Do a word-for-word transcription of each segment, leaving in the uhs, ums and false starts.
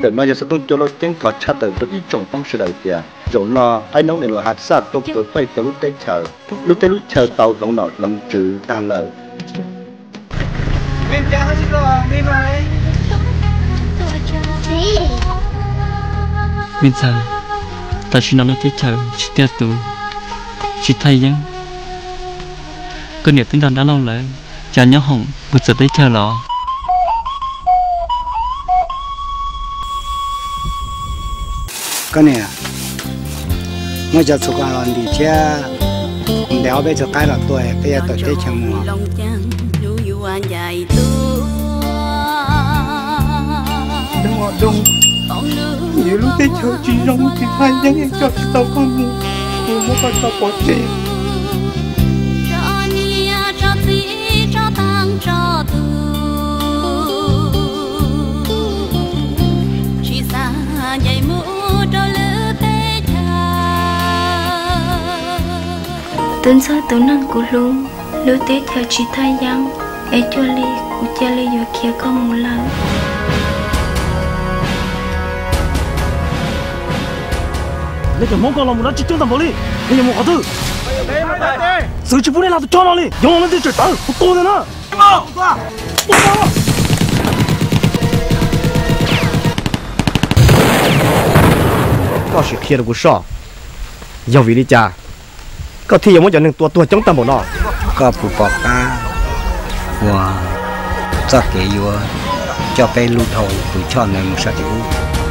để nói giờ sẽ tung cho nó tiếng cọt chát từ từ trồng phong sự đời kìa rồi nó ai nấu này là hạt sát tôi tôi quay từ lúc tới chờ lúc tới lúc chờ tàu giống nọ làm chữ đàn lời mình cha hết rồi đi mà mình sợ ta chỉ nói tới chờ chỉ tiếc tụ chỉ thay nhá cái niệm tinh thần đã lâu lại cha nhớ hồng bữa giờ tới chờ lọ cái này mới cho số con làm đi chứ đéo bây giờ cái là tuổi bây giờ tuổi tết chẳng mua đừng ngọt đùng nhiều lúc tết chờ chỉ rong chỉ thay những em cho tao con mua mua nó còn tao bỏ chị tuần sau tuần năm của luôn lưu tết theo chỉ thay yang ai cho li của cha li vừa kia có một lần 你就莫讲了，莫拿去整他毛哩，你有莫好子？手机不能拿到脚那里，用我们这这蛋，我多的呢。不挂，不挂了。 ก็สิเคลียร์กูชอบยาวิลิจาก็ที่ยังไม่จะหนึ่งตัวตัวจังตามบ่เนาะก็ผู้ปอกตาว่าจะเกยอยู่จะไปลูทองผู้ชอบในมุสลิม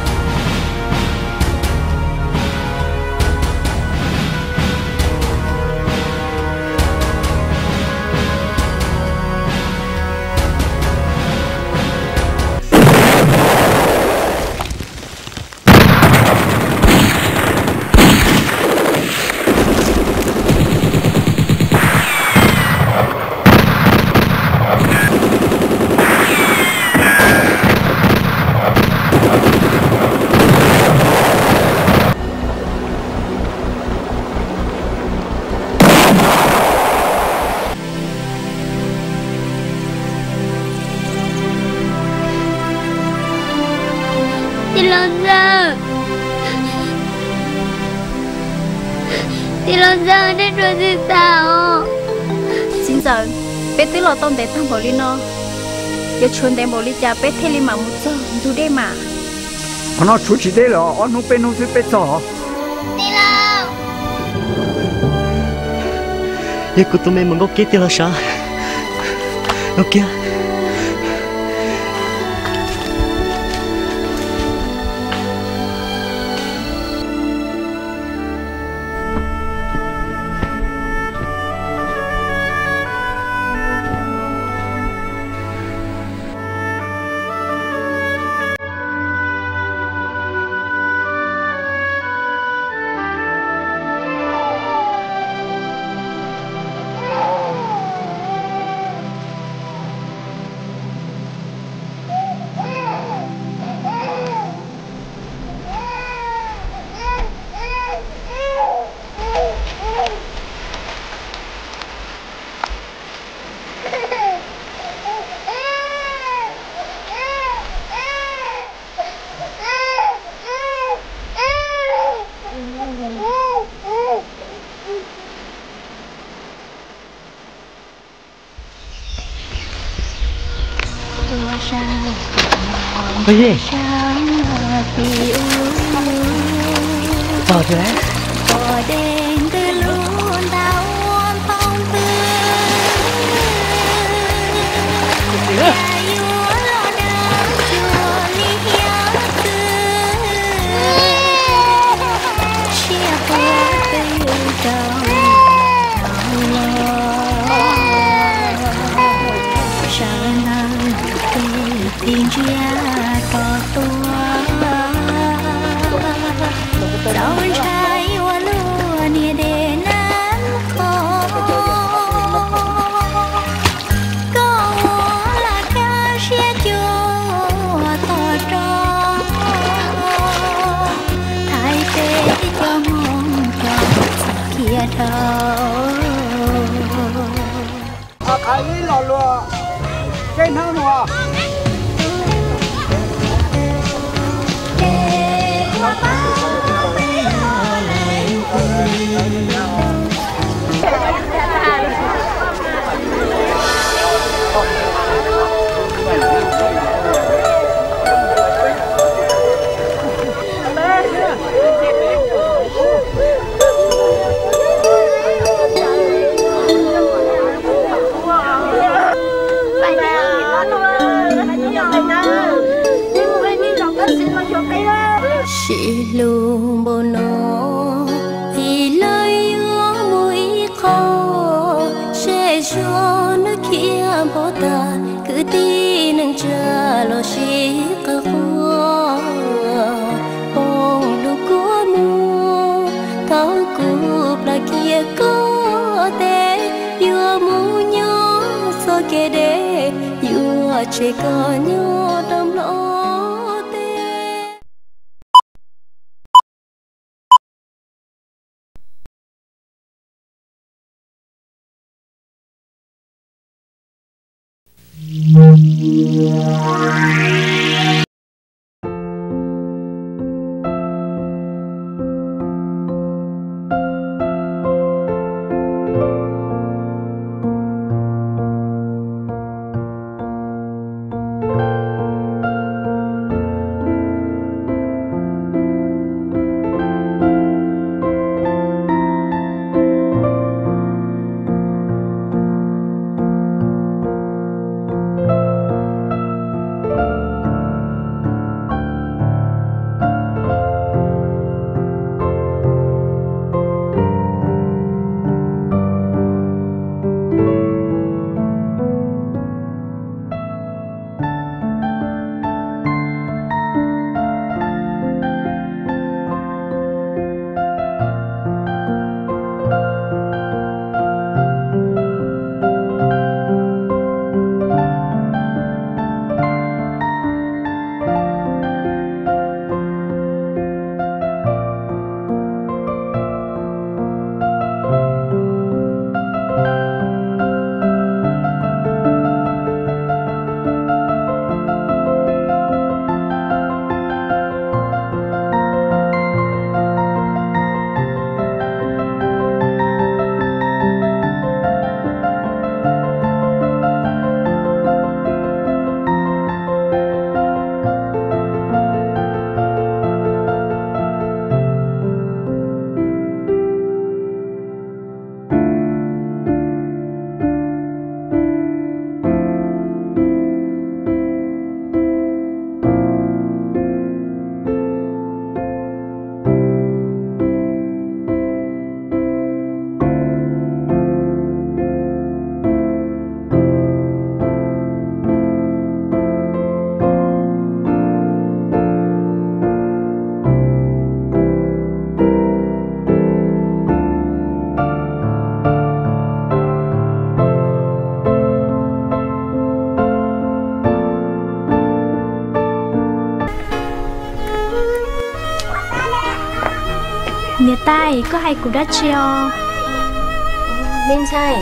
Thì lần giờ nên rồi gì sao? Xin giờ, bé tí lò tôm để thằng bò đi nó. Giờ chuồn để bò đi cha bé thế li mà một giờ, đủ đây mà. Nó chú chỉ đây là anh không bên không biết bé sao? Đi nào. Giờ cô tụi mình muốn có kế tiếp là sao? Ok. Cái gì? Bỏ thế? Tình chia có tua Sao trái hoa lúa nia để nắng khô Có là ca xe chua thọ trò Thái tế cho mong cho kia thơ À khai lý lò lùa Trên hương lùa chỉ luôn bồ nó thì lời ước mũi khó sẽ cho nó kia bỏ ta cứ tin nâng chờ lo chỉ cả hoa bông lúc của mùa tháo cụp là kia có thể vừa mu nhớ so kê đê vừa chỉ có nhớ đâm lo Nhà tay có hai cụ đất chưa? Bên sai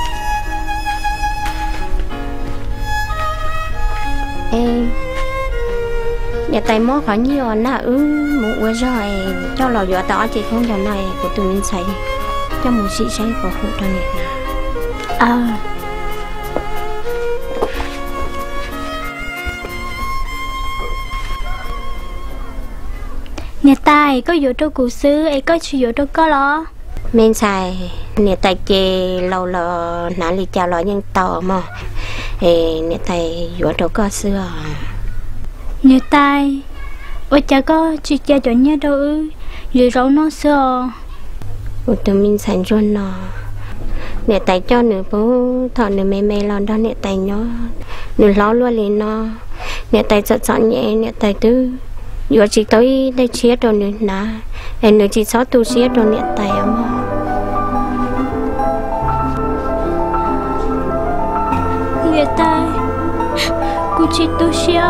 em nhà tay mó khỏi nhiều na ư một bữa rồi cho lò dọa tỏ chị không giờ này của tụi mình xảy cho một chị xảy của phụ cho này nè à nhà tay có vô trong cụ sư ấy có chịu vô trong có lo men xài nhà tay chè lâu lờ nãy đi chào lọ nhân tò mà thì nhà tay vô trong có xưa nhà tay ôi cha có chị cha cho nhớ đâu ư vừa rau nó xưa của tụi mình sản xuất nó nhà tay cho nửa bố thọ nửa mẹ mẹ lo đó nhà tay nó nửa lo luôn lên nó nhà tay sợ sợ nhẹ nhà tay tư vừa chỉ tới đây chia đồ nữa nè em nữa chỉ sáu tu chia đồ nhẹ tay mà nhà tay cô chỉ tu chia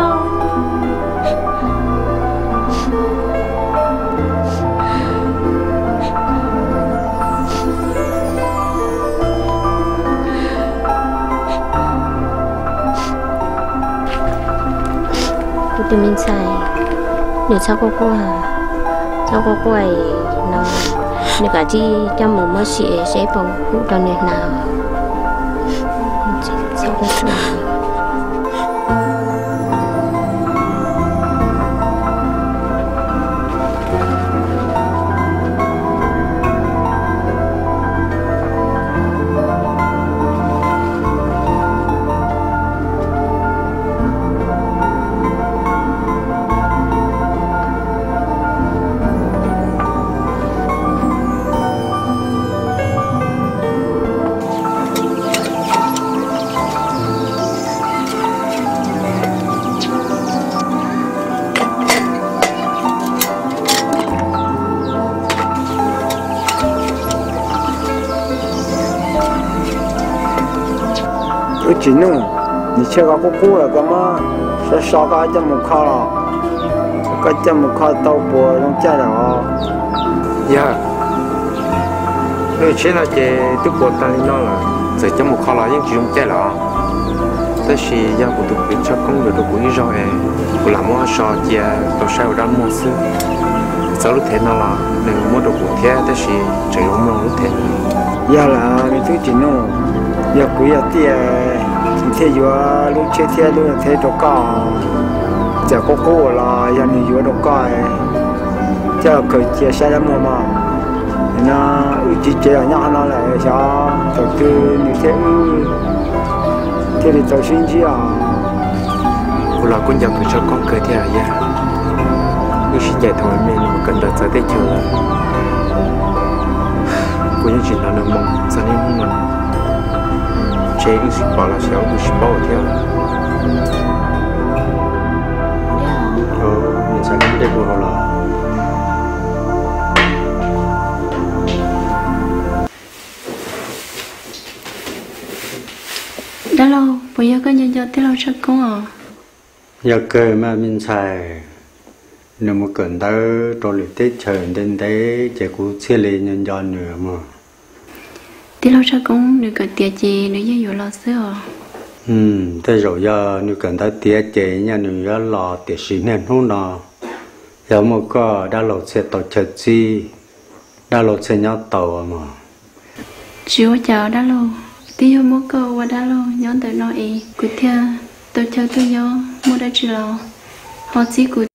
tụi mình xài nếu sao cô cô à sao cô cô ấy nó nếu cả chi cho một mới sẽ sẽ phòng cũng cho nên nào sao cô cô ở chỉ nụ你吃个锅锅了干嘛？是烧个这么烤了，个这么烤豆腐用加了啊。 呀，你吃那些都过单里那了，这这么烤了，应只用加了啊。但是呀，我都不吃工的都不会烧哎，我那么烧些都烧点么事，走路天那了，那个么都不天，但是只有么路天。 呀啦，你都只弄，呀贵呀点。今天有啊，路车天路天都高，这个高啦，呀你有都高，这可接下来么嘛？那有几节啊，伢那来下，就是你天有，天里走新机啊。 我老公讲不是光隔天呀，有时间他们没那么跟着走得久了，我也只能梦，在那梦。这个是把了小不是包掉了。 哦，你才能对付好了。 đã lâu, bây giờ có nhân dân tới lâu sao con à? Giờ cơ mà mình xài, nếu mà cần tới rồi lịch tết chờ đến đấy, chỉ cũng chia lên nhân dân nữa mà. Tới lâu sao con, nếu cần tiền gì, nếu như nhiều lo xưa. Ừ, thế rồi giờ nếu cần tới tiền gì, nhà nếu giờ lo tiền xí nên không nào. Giờ mà có đã lộ xe tàu chờ gì, đã lộ xe nhau tàu mà. Chỉ có chào đã lâu. Tí hôm mua cơ qua đã lâu, nhóm tới nói ý, cứ theo, tôi chờ tôi nhớ, mua đã chỉ lâu, họ chỉ cứ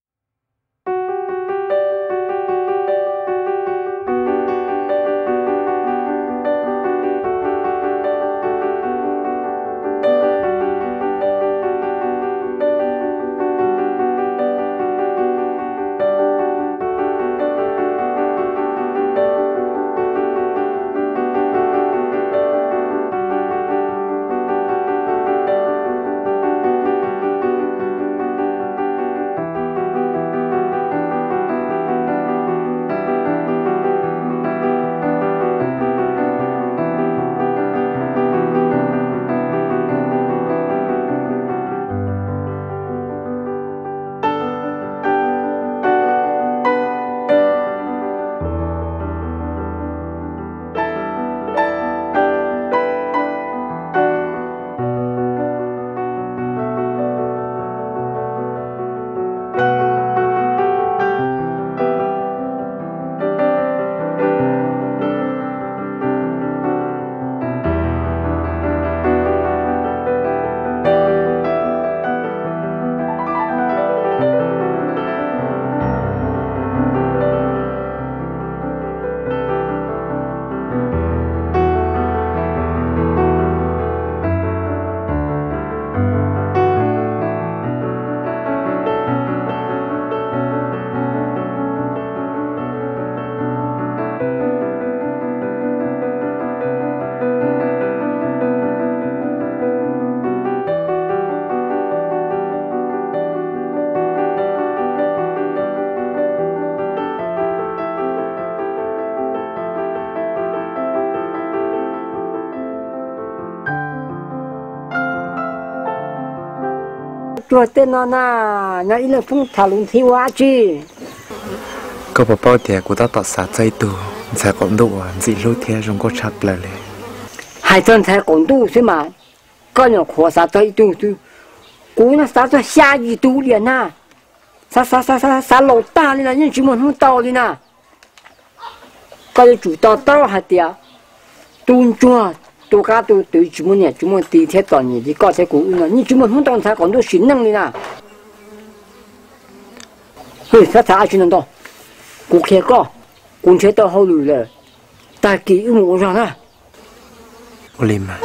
chùa tên nó na nhà ít là phun thả lùng thi hóa chi có bảo bao tiền của ta tọt sát dây tù sẽ còn đủ gì lối thế trong có chặt lạiเลย hai chân才còn đủ是嘛có nhiều khó sát dây tù tù cú nó sát cho xa gì tù liền na sát sát sát sát sát lỗ ta đi là nhưng chỉ muốn không tàu đi na có những chủ tàu tàu hạt tiền tuôn chua tôi cá tôi tôi chỉ muốn nhà chỉ muốn đi theo toàn nhà thì có thể cũ nữa nhưng chỉ muốn không tao才còn đủ sinh năng đi na嘿啥啥去能到顾客个公车到后路了大几一模上了我哩嘛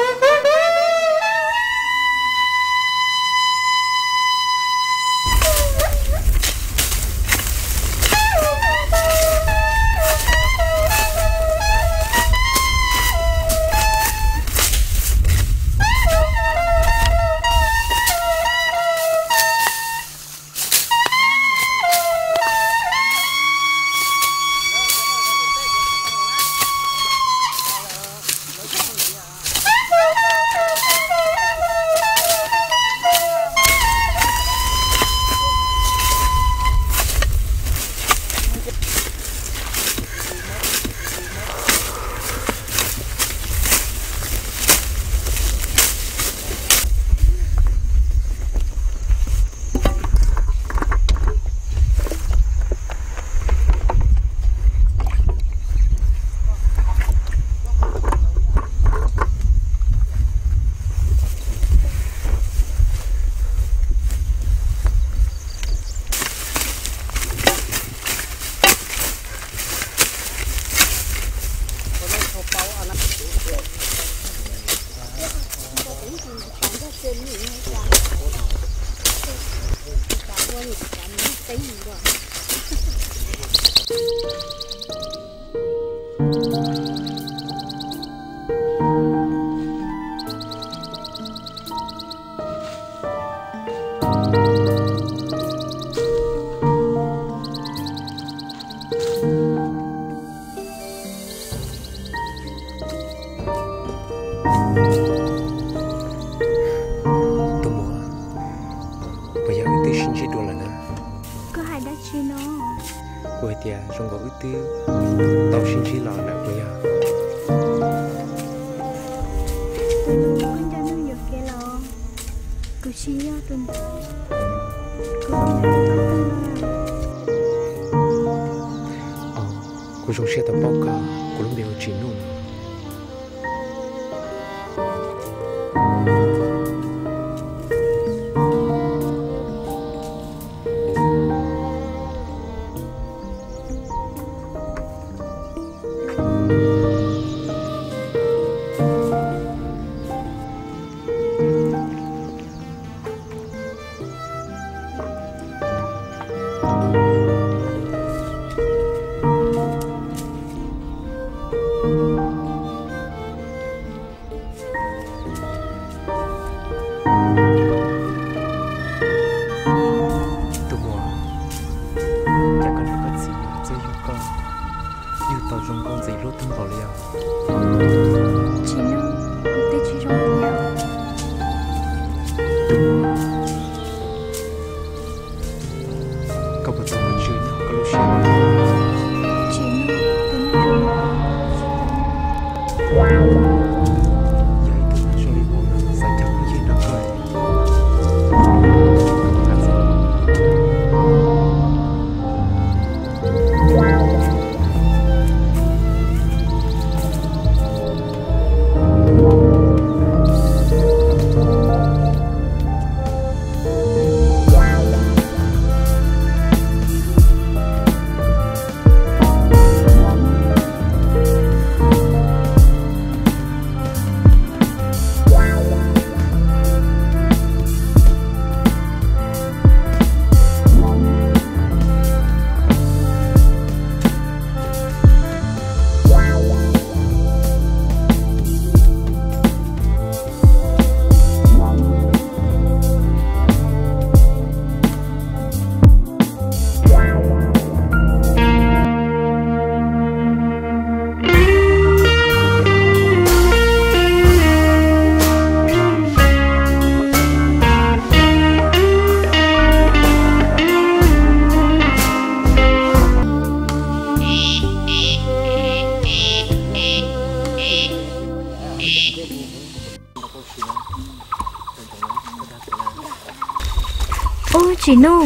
Chị nô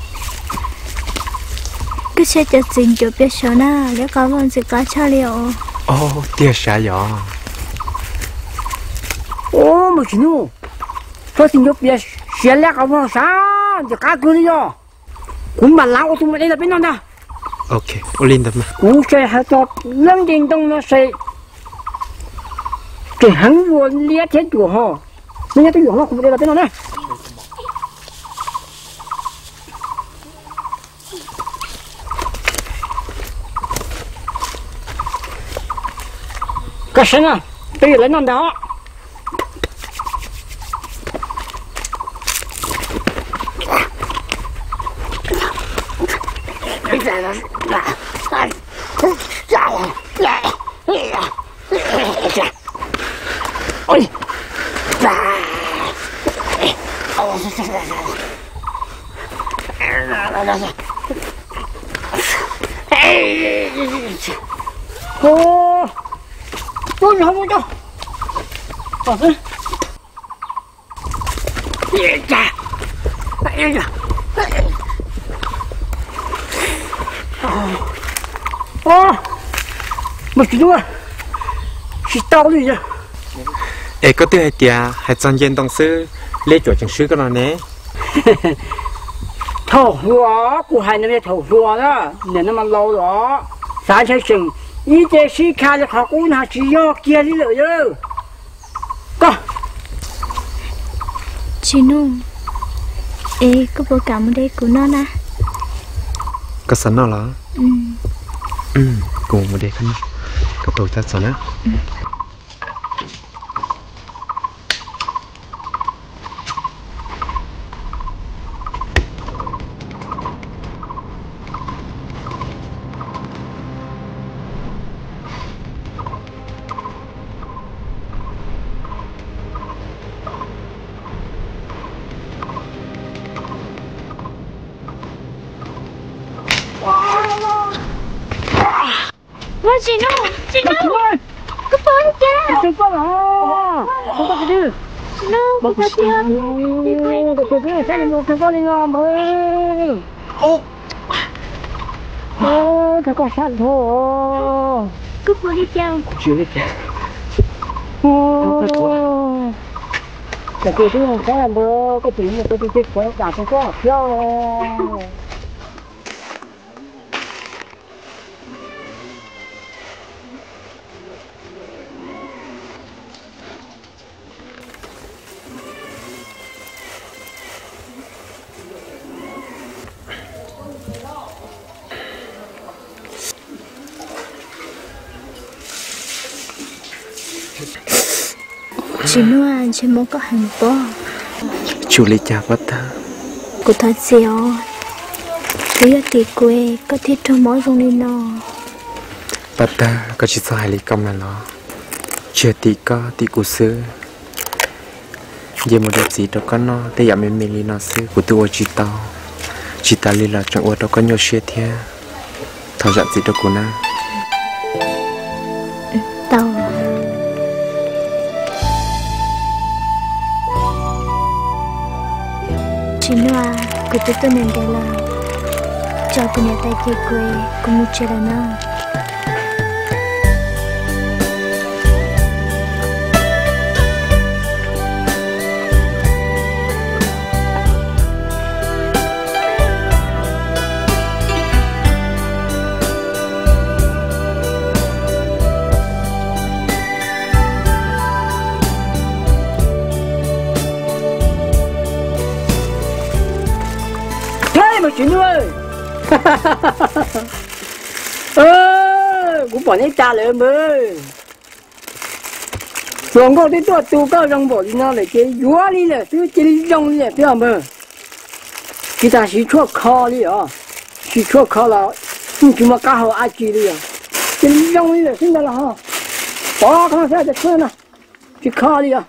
cứ xe chở xin cho biết sao na nếu có vấn gì có cho liệu ô tiếc sao vậy ô mà chị nô cho xin cho biết xe lẽ có vấn sao thì cá cứ đi rồi cũng mà lão tụi mình đây là bên nào ta ok ô linh đâm mà cũng xe hay cho lần điện động nó xe cái hắn luôn lia chết chùa ho nên nhá tôi hiểu nó cũng đây là bên nào đây cái xe này bây giờ lấy năm đó ôi ô tôi không có cho bỏ xuống ê cha ê cha ô mà chị đua chị tao đi chứ ê có tiêu hay tia hay chọn yên đồng sư lấy chỗ chứng sư cái nào nè thầu hóa của hai năm nay thầu hóa đó nên nó mà lâu đó sáng chơi chừng ý chế sĩ khai cho họ cũng là chỉ do kia đi lợi chứ có chị nô ê có bố cảm ơn đây của nó nè có sẵn nó là ừ ừ cùng một đây không có tổ ta sẵn á ừ. chị nó chị nó cái phone kia cái phone à không có cái gì chị nó không có tiền cái cái cái cái nó cái phone này mà ô ô cái con sẵn thôi cái phone đi chăng chưa đi chăng ô cái cái cái cái là bơ cái chuyện cái cái cái cái cả cái có theo chị nói chị muốn có hành bò chú lấy cha bắt ta cô thật xéo bây giờ thì quê có thể trong mỗi trong đi nó bắt ta có chỉ số hai lý công là nó chưa tí có tí cụ sư giờ một đẹp gì đó có nó thế giờ mình mình lý nó sư của tôi chỉ tao chỉ ta lý là trong ô đó có nhiều xe thế thao dặn gì đó của na tao chị nói cô tôi tôi nên đây là cho tôi nhà tay kia quê cũng một chuyện là nó chuyện ơi ơ cũng bỏ những cha lại mới rồi có cáiตัวตัวก็ยังบอกนี่นะเลยเจ๊ยัวนี่แหละซื้อเจ๊ยังนี่แหละเพื่อนมึงกีตาสีชั่วคอเลยอ่ะสีชั่วคอแล้วนี่จุมาก้าวอาจีเลยอ่ะเจ๊ยังนี่แหละ现在了哈把看现在车呢去คอเลยอ่ะ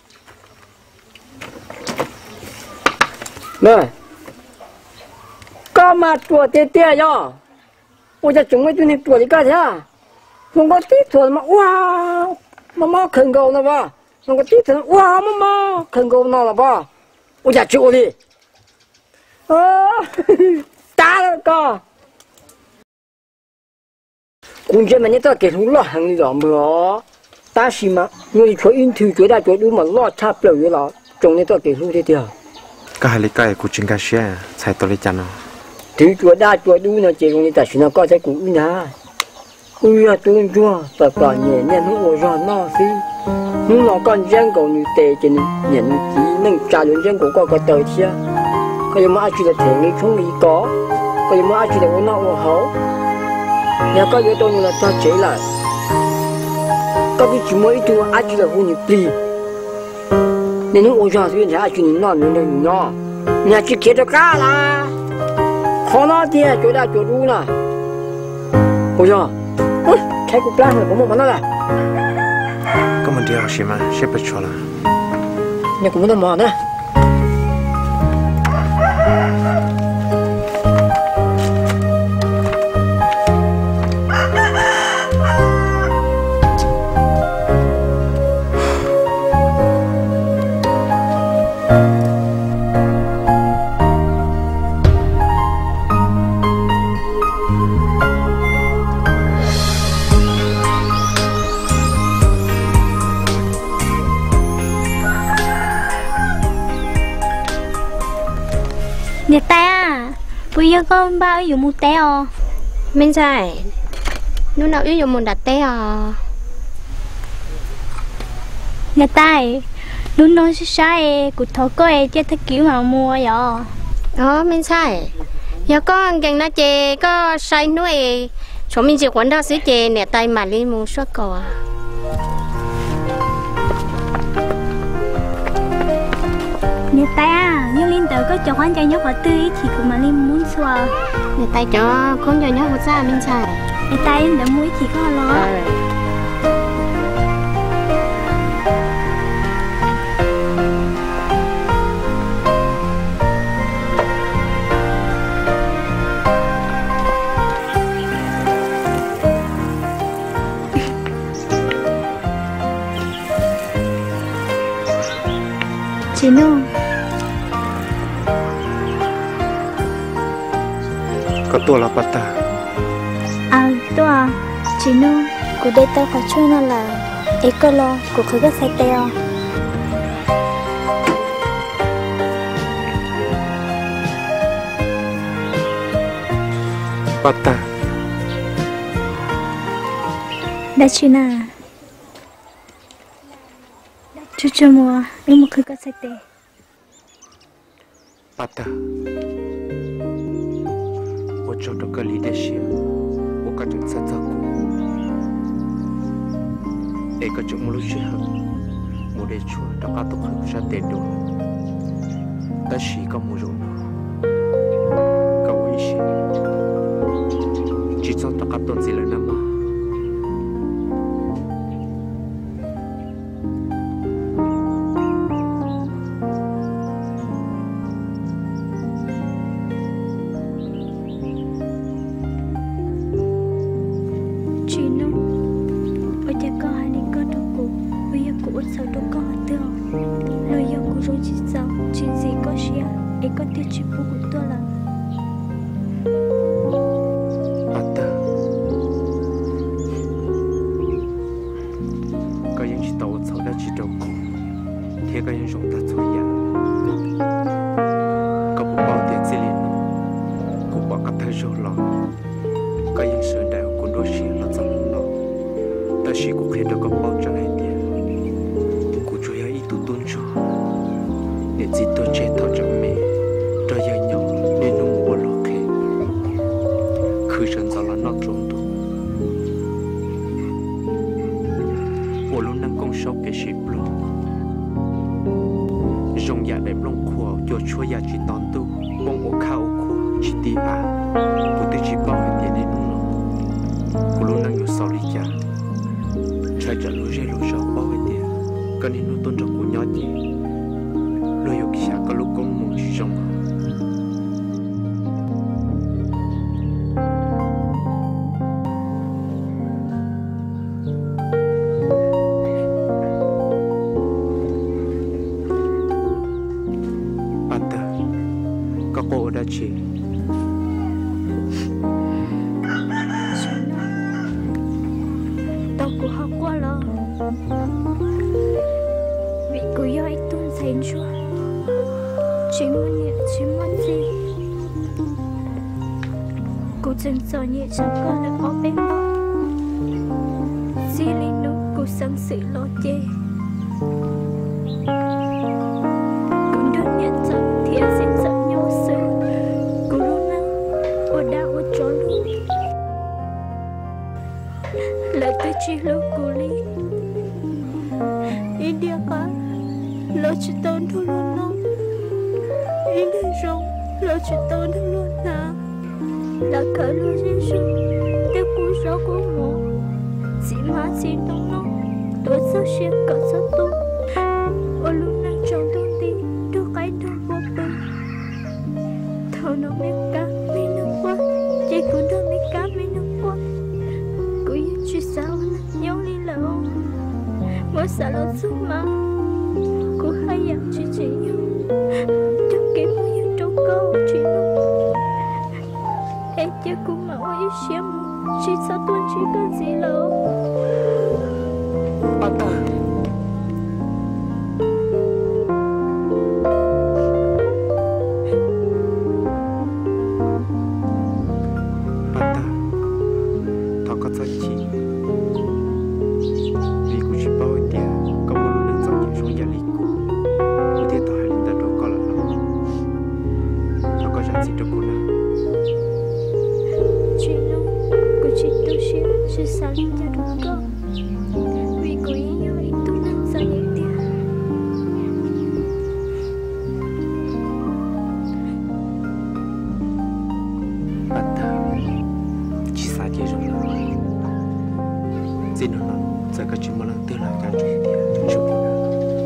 来ก็มาตัวเตี้ยๆย่อ我จะจงไว้ตัวนี้ตัวนี้ก็ใช่ผมก็ตีตัวมาว้าวมามาขึ้นเกานะบ้าผมก็ตีตัวว้าวมามาขึ้นเกานะละบ้า我จะจุดิเออตาแล้วก็คุณจะมันนี่ต้องเกิดรู้หรอหังนี่หรอมั้งตาสิมา你ช่วยอินทิวช่วยได้ช่วยดูมันรอดชาเปล่าอยู่หรอจงนี่ต้องเกิดรู้เดียวก็ให้เลยก็ไอ้กูจึงก็เชื่อใช้ตัวเลยจันเนาะถือตัวได้ตัวดูนะเจ้านี่แต่ฉันก็ใช้กูนะกูอยากตัวจัวแต่ก่อนเนี่ยเนี่ยนู้นว่าน่าสินู้นเราก็ยังกูนี่เตะจนเนี่ยจีนึงจ่าลุนยังกูก็ก็เตะเชียก็ยังมาจุดเถียงนี่ช่วงนี้ก็ก็ยังมาจุดว่าน่าว่าเขาเนี่ยก็อยู่ตรงนี้ละตัวเจ๋อละก็ที่จุดมาอีตัวอาจุดว่านี่ปลีเนี่ยนู้นว่าสิเนี่ยอาจุดนี่น่าเนี่ยเนี่ยเนี่ยจุดเขียนตัวก้าละขอน้าเตี้ยจุดได้จุดดูนะโอ้ยแค่กูปลาเหรอผมบอกนั่นแหละก็มันเดียวใช่ไหมใช่ปะชัวร์ละเนี่ยกูไม่ต้องมองนะ Nè ta, bây giờ con bao nhiêu một té à? Mình sai, lúc nào yêu một đặt té à? Nè ta, lúc nào sẽ sai, cụ thọ có ai chơi thích kiểu mà mua vậy? Đó mình sai giờ có gần nó chè có say nuôi chúng mình chỉ quấn đó xí chè nè tay mà đi mua suốt cò nè tay à nhưng liên tới có cho khoan cho nhóc họ tươi thì cũng mà liên muốn xua nè tay cho con cho nhóc một ra mình sai nè tay đã muối thì có lo chị nô có tua là bắt ta à tua chị nô của đây tao phải chơi nó là ecolo của khởi cái sai teo bắt ta đã chị nào chú cho mua em một khởi cái sai teo bắt ta我找到个里的些，我感觉在照顾，一个就没路去喝，我的车大家都可以下点多，但是一个没用，个危险，只做大家都知了那么。 gì đâu cô nào chị nó cô chị tôi sẽ sẽ sao đi cho được con vì cô ấy yêu đi tôi làm sao vậy tia bắt đầu chỉ xa kia rồi gì nữa nó giờ các chúng mà lần tư là cái chuyện tia chúng chụp cô nào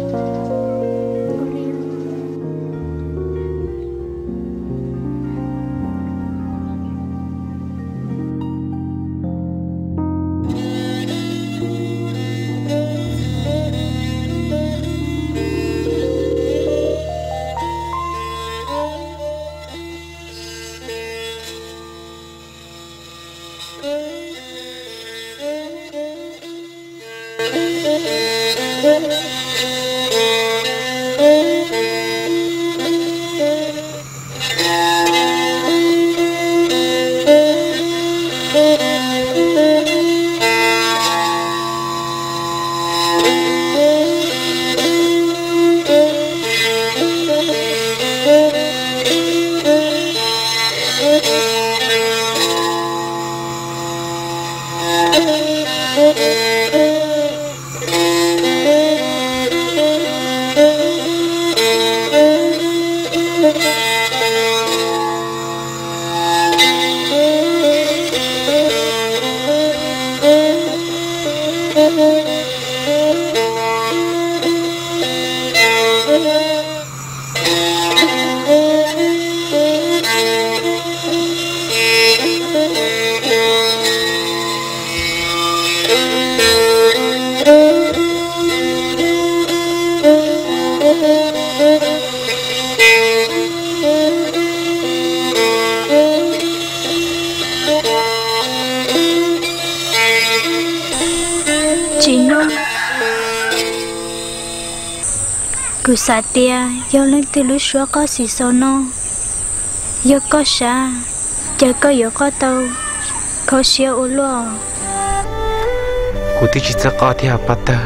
cứ xa tia do lên từ lúc xưa có xì sâu no do có xa chờ có yếu có tàu có xíu u lo cô tí chỉ cho có thì hả ta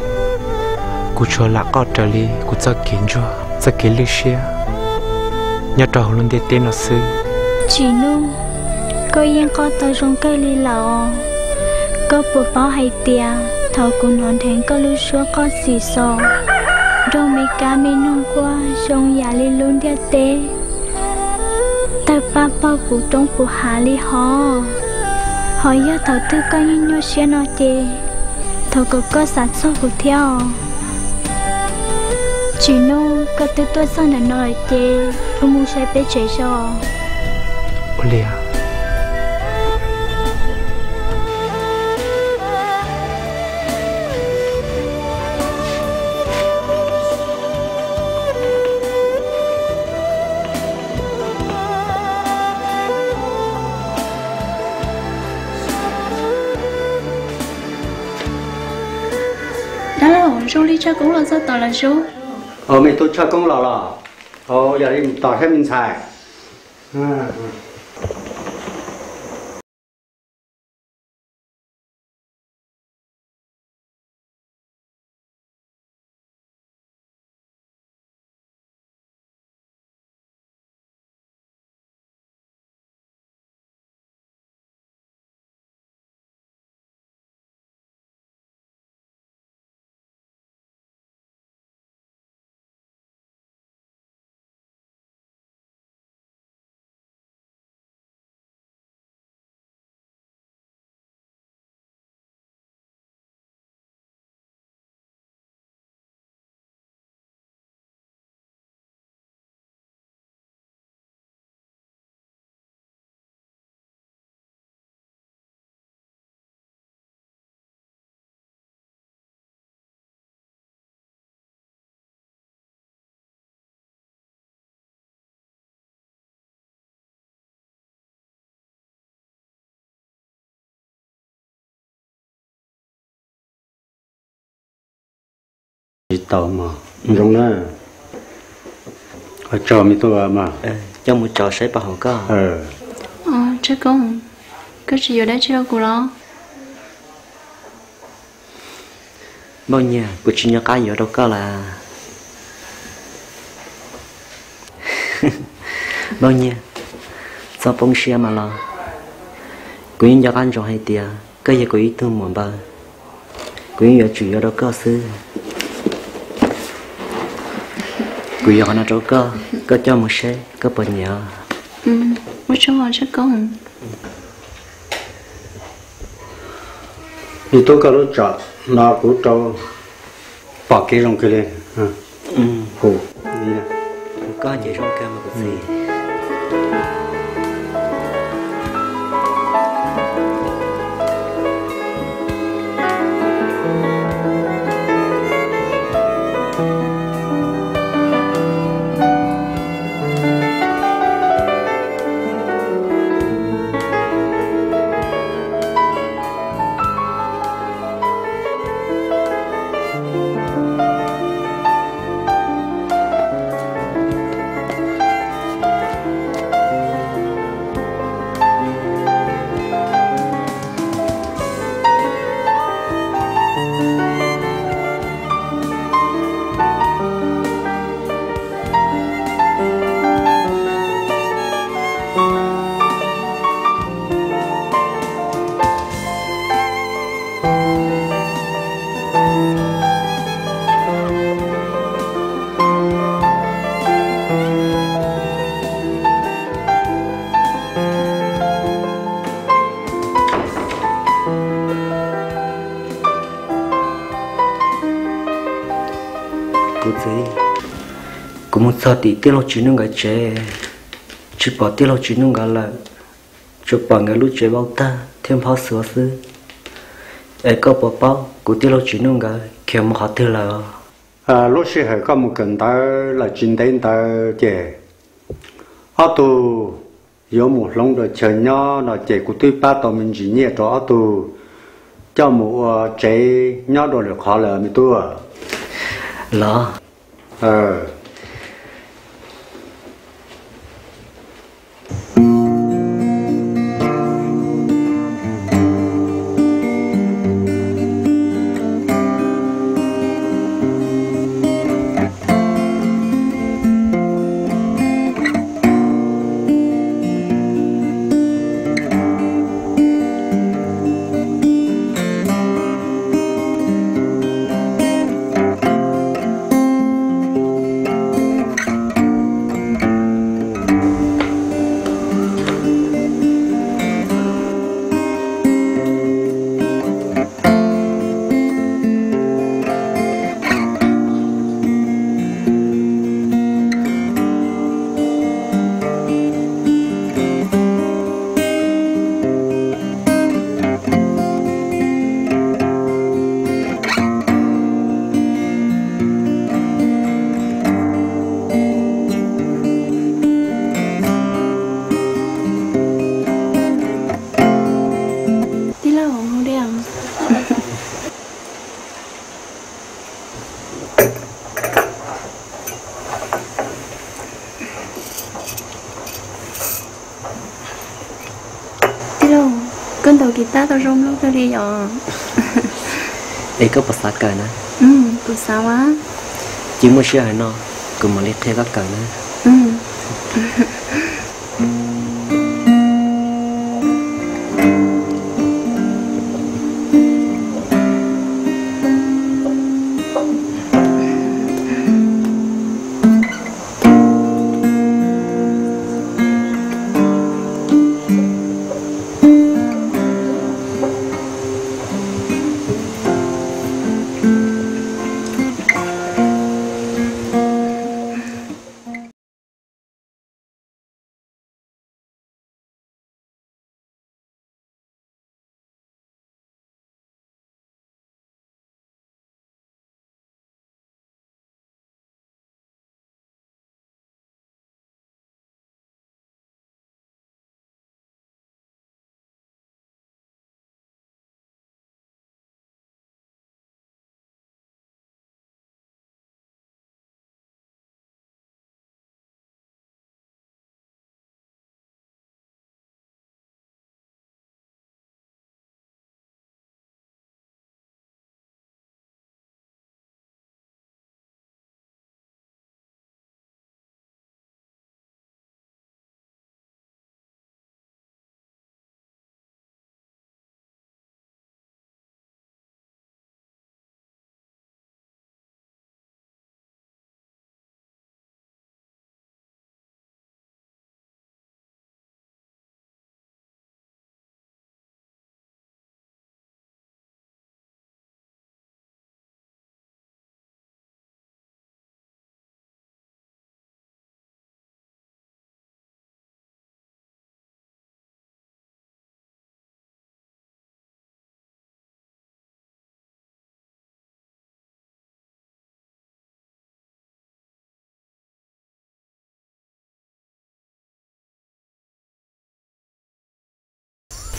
cô cho là có trở đi cô cho kiến cho cho kiến lịch sử nhớ trò luôn để tên nó sư chỉ nu có yên có tàu trong cây li lào có bộ báo hay tia thầu cùng hoàn thành có lúc xưa có xì sâu trong mấy cá mấy năm qua trong nhà lên luôn dia tê ta ba bao phụ trong phụ hà li họ họ nhớ thầu tư có những nhau xe nó chê thầu có có sản xuất phụ theo chỉ nô có tư tôi sang để nói chê không muốn sai bé chạy cho Olia số lý cho cũng là sao tỏ là số ờ mình tôi cho công lò lò ờ giờ đi tỏ hết mình xài à. Tàu mà giống đó ở trò mi tôi mà ờ cho một trò sẽ bảo có ờ ờ chắc không cái gì ở đây chưa của nó bao nhiêu của chị nhớ cái gì đâu có là bao nhiêu sao bông xe mà lo quý nhà ăn trong hai tia cái gì quý thương muốn ba quý nhà chủ yếu đó có sư quý họ nó chỗ có có cho một xe có bao nhiêu ừ một chỗ họ sẽ có đi tôi có lúc chọn nó cũng cho bỏ cái trong cái lên ừ hổ đi nè có gì trong cái mà có gì cũng một sao thì tiêu lo chuyện nó cái chế chỉ bỏ tiêu lo chuyện nó cái là chụp bằng cái lúc chế bao ta thêm pháo sửa sư ấy có bỏ bao cũng tiêu lo chuyện nó cái kiểu một hạt tiêu là à lúc xưa hay có một cần ta là chính đến ta chế ở tu có một lông rồi chờ nhau là chế của tôi ba tàu mình chỉ nhẹ đó ở tu cho một chế nhau rồi là khó là mình tu lo ờ con tàu guitar tao rong lúc tao đi rồi ấy có bớt sát cả nè ừ bớt sao á chỉ muốn chơi hay nó cũng muốn lấy thêm các cả nè ừ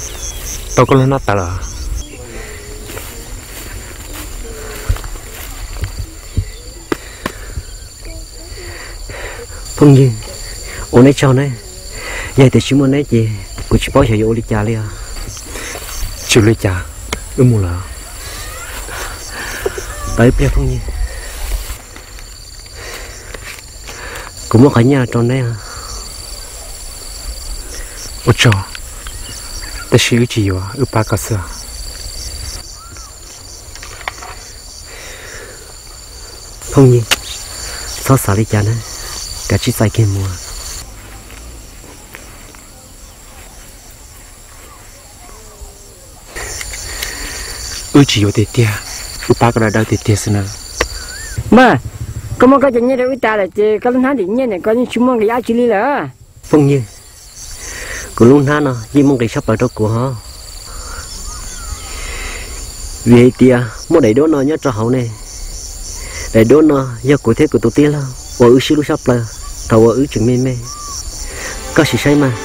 tao có lên nát ta là Phong Nhi, ôn ấy cho này, vậy thì chúng mình ấy gì, cũng chỉ bảo hiểu lý cha liền. chịu lý cha, ư mù là. Tới bây Phong Nhi, cũng có cả nhà trong này à. Ôi trời, ta chỉ ư chỉ à, ư ba cái gì à. Phong Nhi, sao xả lý cha này, cả chỉ sai kia mùa. ư chỉ có thể tia, ư ba cái đó thể tia xin à. Mà, có một cái chuyện như thế ta là chỉ có lúc nào thì như này có những chúng mình cái giá trị lý là. Phong Nhi, của lúc nào nó, chỉ mong cái sắp ở đó của họ. Vì tia, mỗi đại đó nó nhớ cho họ này. Đại đó nó do của thế của tụi tia là, và ư xí lúc sắp là, thầu ư chừng mê mê. Có gì sai mà.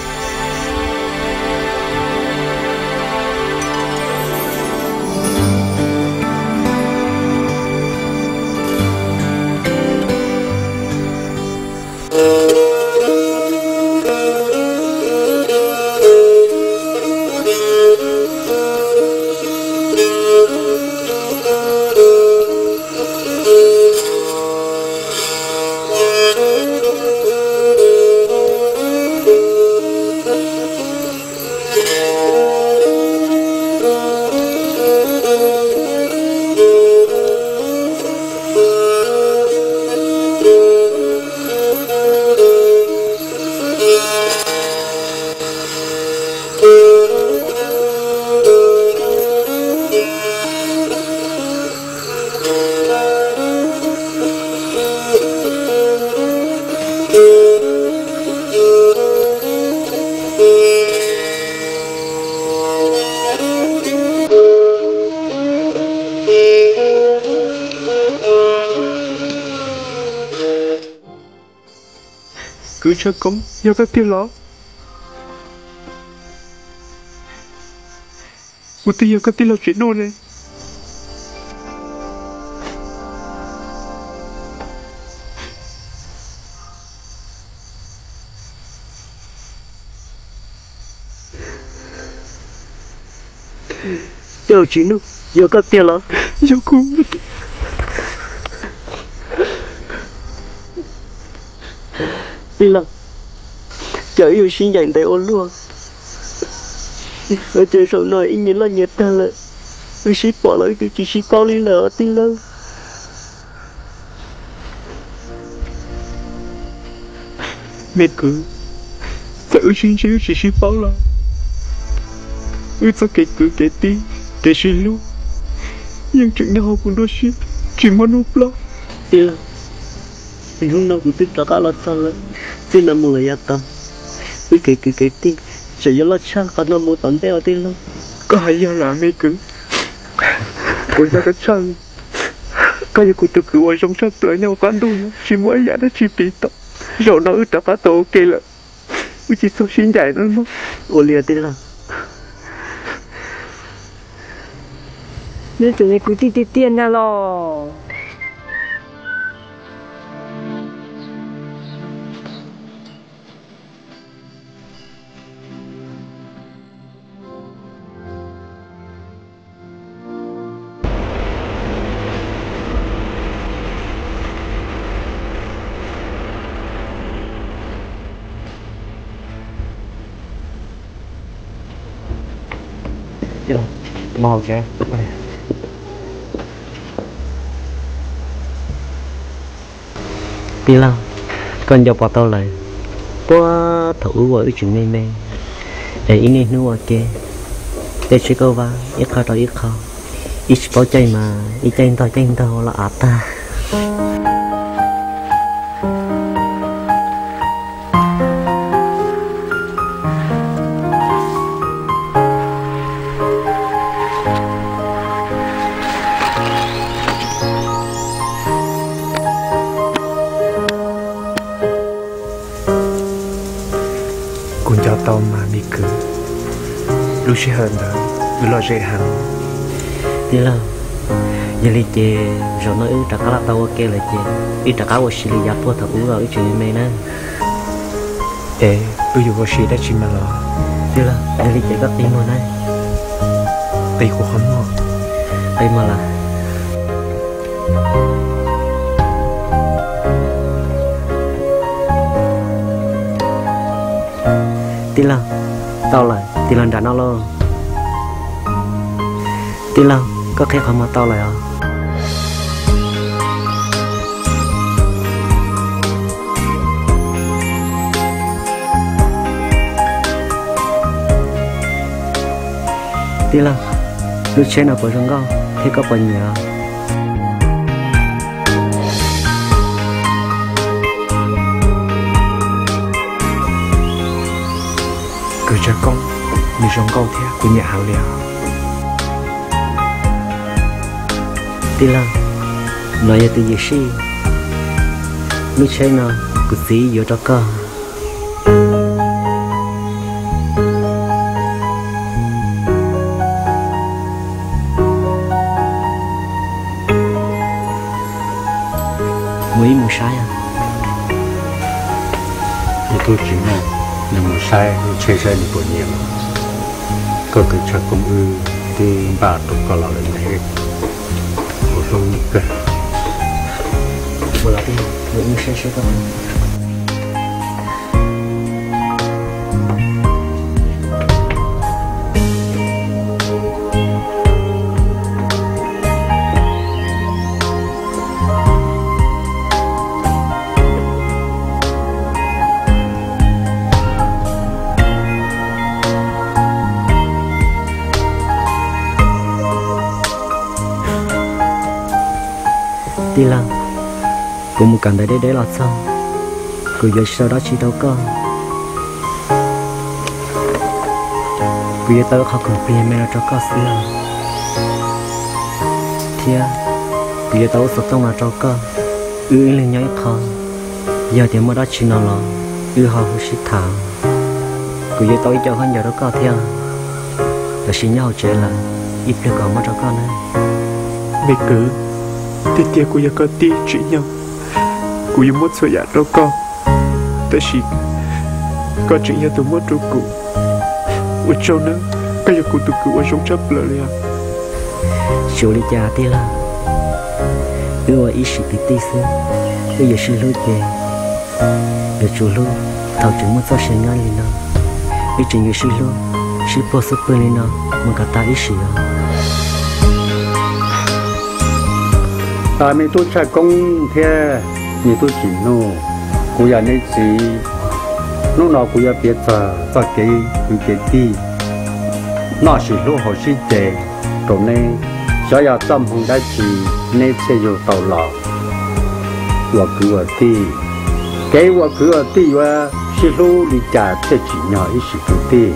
cứ cho công do các tiêu ló một tiêu các tiêu ló chuyện nô này Yo chino, yo các tiêu ló, yo cũng đi là chở yêu xin dành tại ôn luôn. Ở trên sổ nói ý nghĩa là nhiệt ta là tôi ship bỏ lại cái chỉ ship bao liên là tin lâu. mệt cứ chở xin xin chỉ ship bao là ư sao kể cứ kể tí để xin luôn nhưng chuyện nào cũng đôi ship chỉ muốn nộp lo đi là mình không nào cũng biết là cả là sao là xin là một người gia tâm với kể kể kể tí chỉ là lo cha còn nó một tận đeo tin lâu có hay giờ là mệt cứ cũng ra cái chân cái gì cũng tự cứ ở trong sát tuổi nhau quán đu chỉ mỗi giá nó chỉ bị tóc rồi nó ư tập tổ ok là ư chỉ số xin giải nó mất ô liệt tin là nên tụi này cứ đi đi tiền ra lo Yo, mau kìa. Đi lao, con dọc vào tao lại. Bố thử với chuyện mê mê. Để ý nên nuôi kê. Để chỉ câu va, ít khao tao ít khao. Ít bỏ chạy mà, ít chạy tao chạy tao là áp ta. Con cho tao mà mi cứ lúc sẽ hơn đó lúc lo dễ hẳn thế là giờ đi chơi rồi nó ít trả cá là tao kêu là chơi ít trả cá của xí lý giá thua thật uống rồi ít chuyện mày nè ê bây giờ có xí đã chim mà lo thế là giờ đi chơi có tiền rồi này tiền của hắn mà tiền mà là tiền là tao lại tiền là đã nó lo tiền là có thể không mà tao lại à tiền là lúc trên nào có rong cao thế có bao nhiêu cứ cho con đi rong cao thế của nhà hảo liền tí là nói về từ gì xí lúc trên nào cứ xí vô cho cơ mấy một sai à thì tôi chỉ là là một sai chơi sai được bao nhiêu có cái chắc cũng ư thì bà tôi có là lần này một số cái vừa là đi mấy một sai sai thôi đi làm cũng một cần tới đây để là sao cứ giờ sau đó chỉ đâu có bây giờ tao học cùng phía mẹ nó cho có xưa thia bây giờ tao sắp xong là cho có ư lên nhảy thò giờ thì mới đó chỉ nó là ư họ phải xịt thả cứ giờ tao cho hơn giờ đó có thia là xin nhau chơi là ít được còn mới cho con này mẹ cứ thì tia của nhà con tí chỉ nhau của nhà mất số giả đâu con tại vì con chỉ nhau từ mất rồi cụ ở châu nữa cái nhà cụ từ cụ ở trong chấp lợi liền chỗ đi cha tí là đưa ý sự tí tí xưa bây giờ xin lỗi về giờ chủ lỗi thầu chúng mất sao sẽ ngay liền nào ý chỉ như xin lỗi xin bỏ số bên liền nào mà cả ta ý sự tại mình tôi chạy công thế mình tôi chỉ nô cô nhà này chỉ lúc nào cô nhà biết giờ giờ cái cái cái đi nó chỉ lúc họ chỉ để rồi nên cho nhà tâm hồn đã chỉ nên sẽ dùng tàu lọ và cứ ở đi cái và cứ ở đi và chỉ lúc đi trả sẽ chỉ nhỏ ít sự cứ đi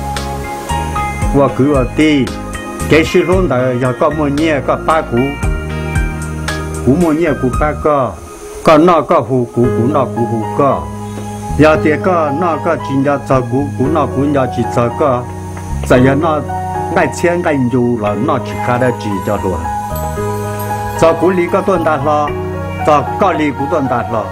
và cứ ở đi cái chỉ lúc là giờ có một nhẹ có ba cú cú mua nhẹ cú ba個，個那個胡cú cú那cú胡個，有啲個那個只要做cú cú那cú要只做個，就有那愛錢愛油了，那只看得只叫做，做cú里個頓大了，做個里cú頓大了，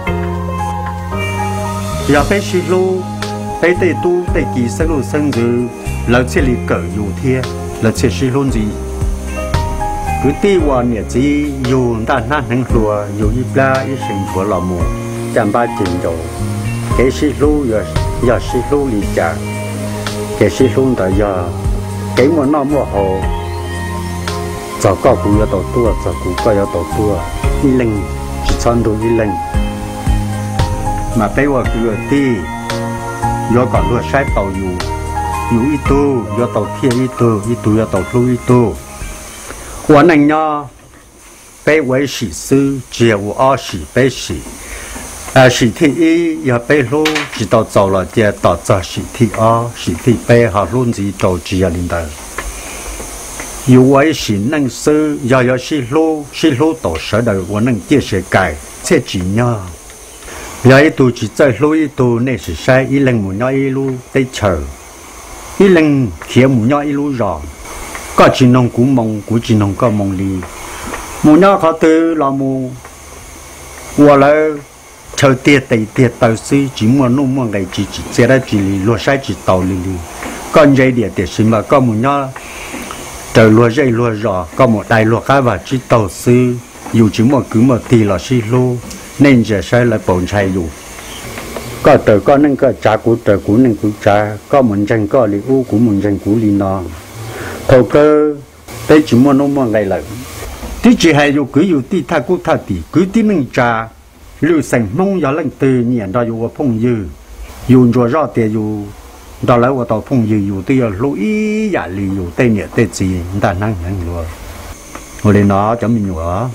要被洗路，被得都得幾十路生日，老這裡狗有天，老這洗路子。cứ ti qua nhà chỉ dù ta nát nắng lúa dù ít la ít sinh của lò mù chăm ba chín rồi cái xí lú giờ giờ xí lú lì chả cái xí lú tại giờ cái mà nó mua hồ giờ có cũng có tổ tua giờ cũng có có tổ tua đi lên chỉ chọn đồ đi lên mà bây giờ cứ ti giờ còn lúa sai tàu dù dù ít tu giờ tàu thiên ít tu ít tu giờ tàu lú ít tu我能呀，被为喜事，只有二十被喜，呃，喜体一也被路，直到走了的到这喜体二，喜体被和路子都只要领导。有为喜能事，要要喜路，喜路都识的，我能接些改，这几年，有一度只在路一度，那是晒一零五那一路得chờ， ít lần khi mù nhau ít lú rõ có chỉ nông cũng mong cũng chỉ nông có mong đi mù nhau khó từ là mù qua lại chờ tiệt tây tiệt tàu xí chỉ muốn nông muốn ngày chỉ chỉ sẽ ra chỉ lúa sai chỉ tàu đi đi con dây địa tiệt xin mà có mù nhau chờ lúa dây lúa rõ có một đại lúa khác và chỉ tàu xí dù chỉ một cứ một tì là xí lú nên giờ sai lại bổn chạy dù có tờ có nên có trả của tờ của nên của trả có mình tranh có li u của mình tranh của li nó thầu cơ tới chỉ muốn nó muốn ngày lại tí chỉ hay dù cứ dù tí tha của tha tí cứ tí nên trả lưu sành mong gió lạnh từ nhện đó dù phong dư dù rồi rõ tiền dù đó là tàu phong dư dù tí lỗi giả li dù tây nhẹ tây gì ta năng năng luôn hồi đây nó cho mình nữa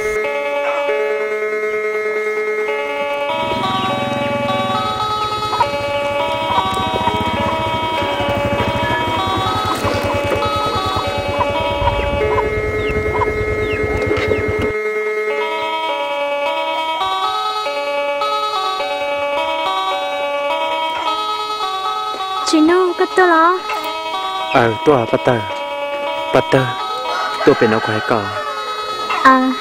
ờ tôi à bắt tờ bắt tờ tôi phải nói quái cỏ à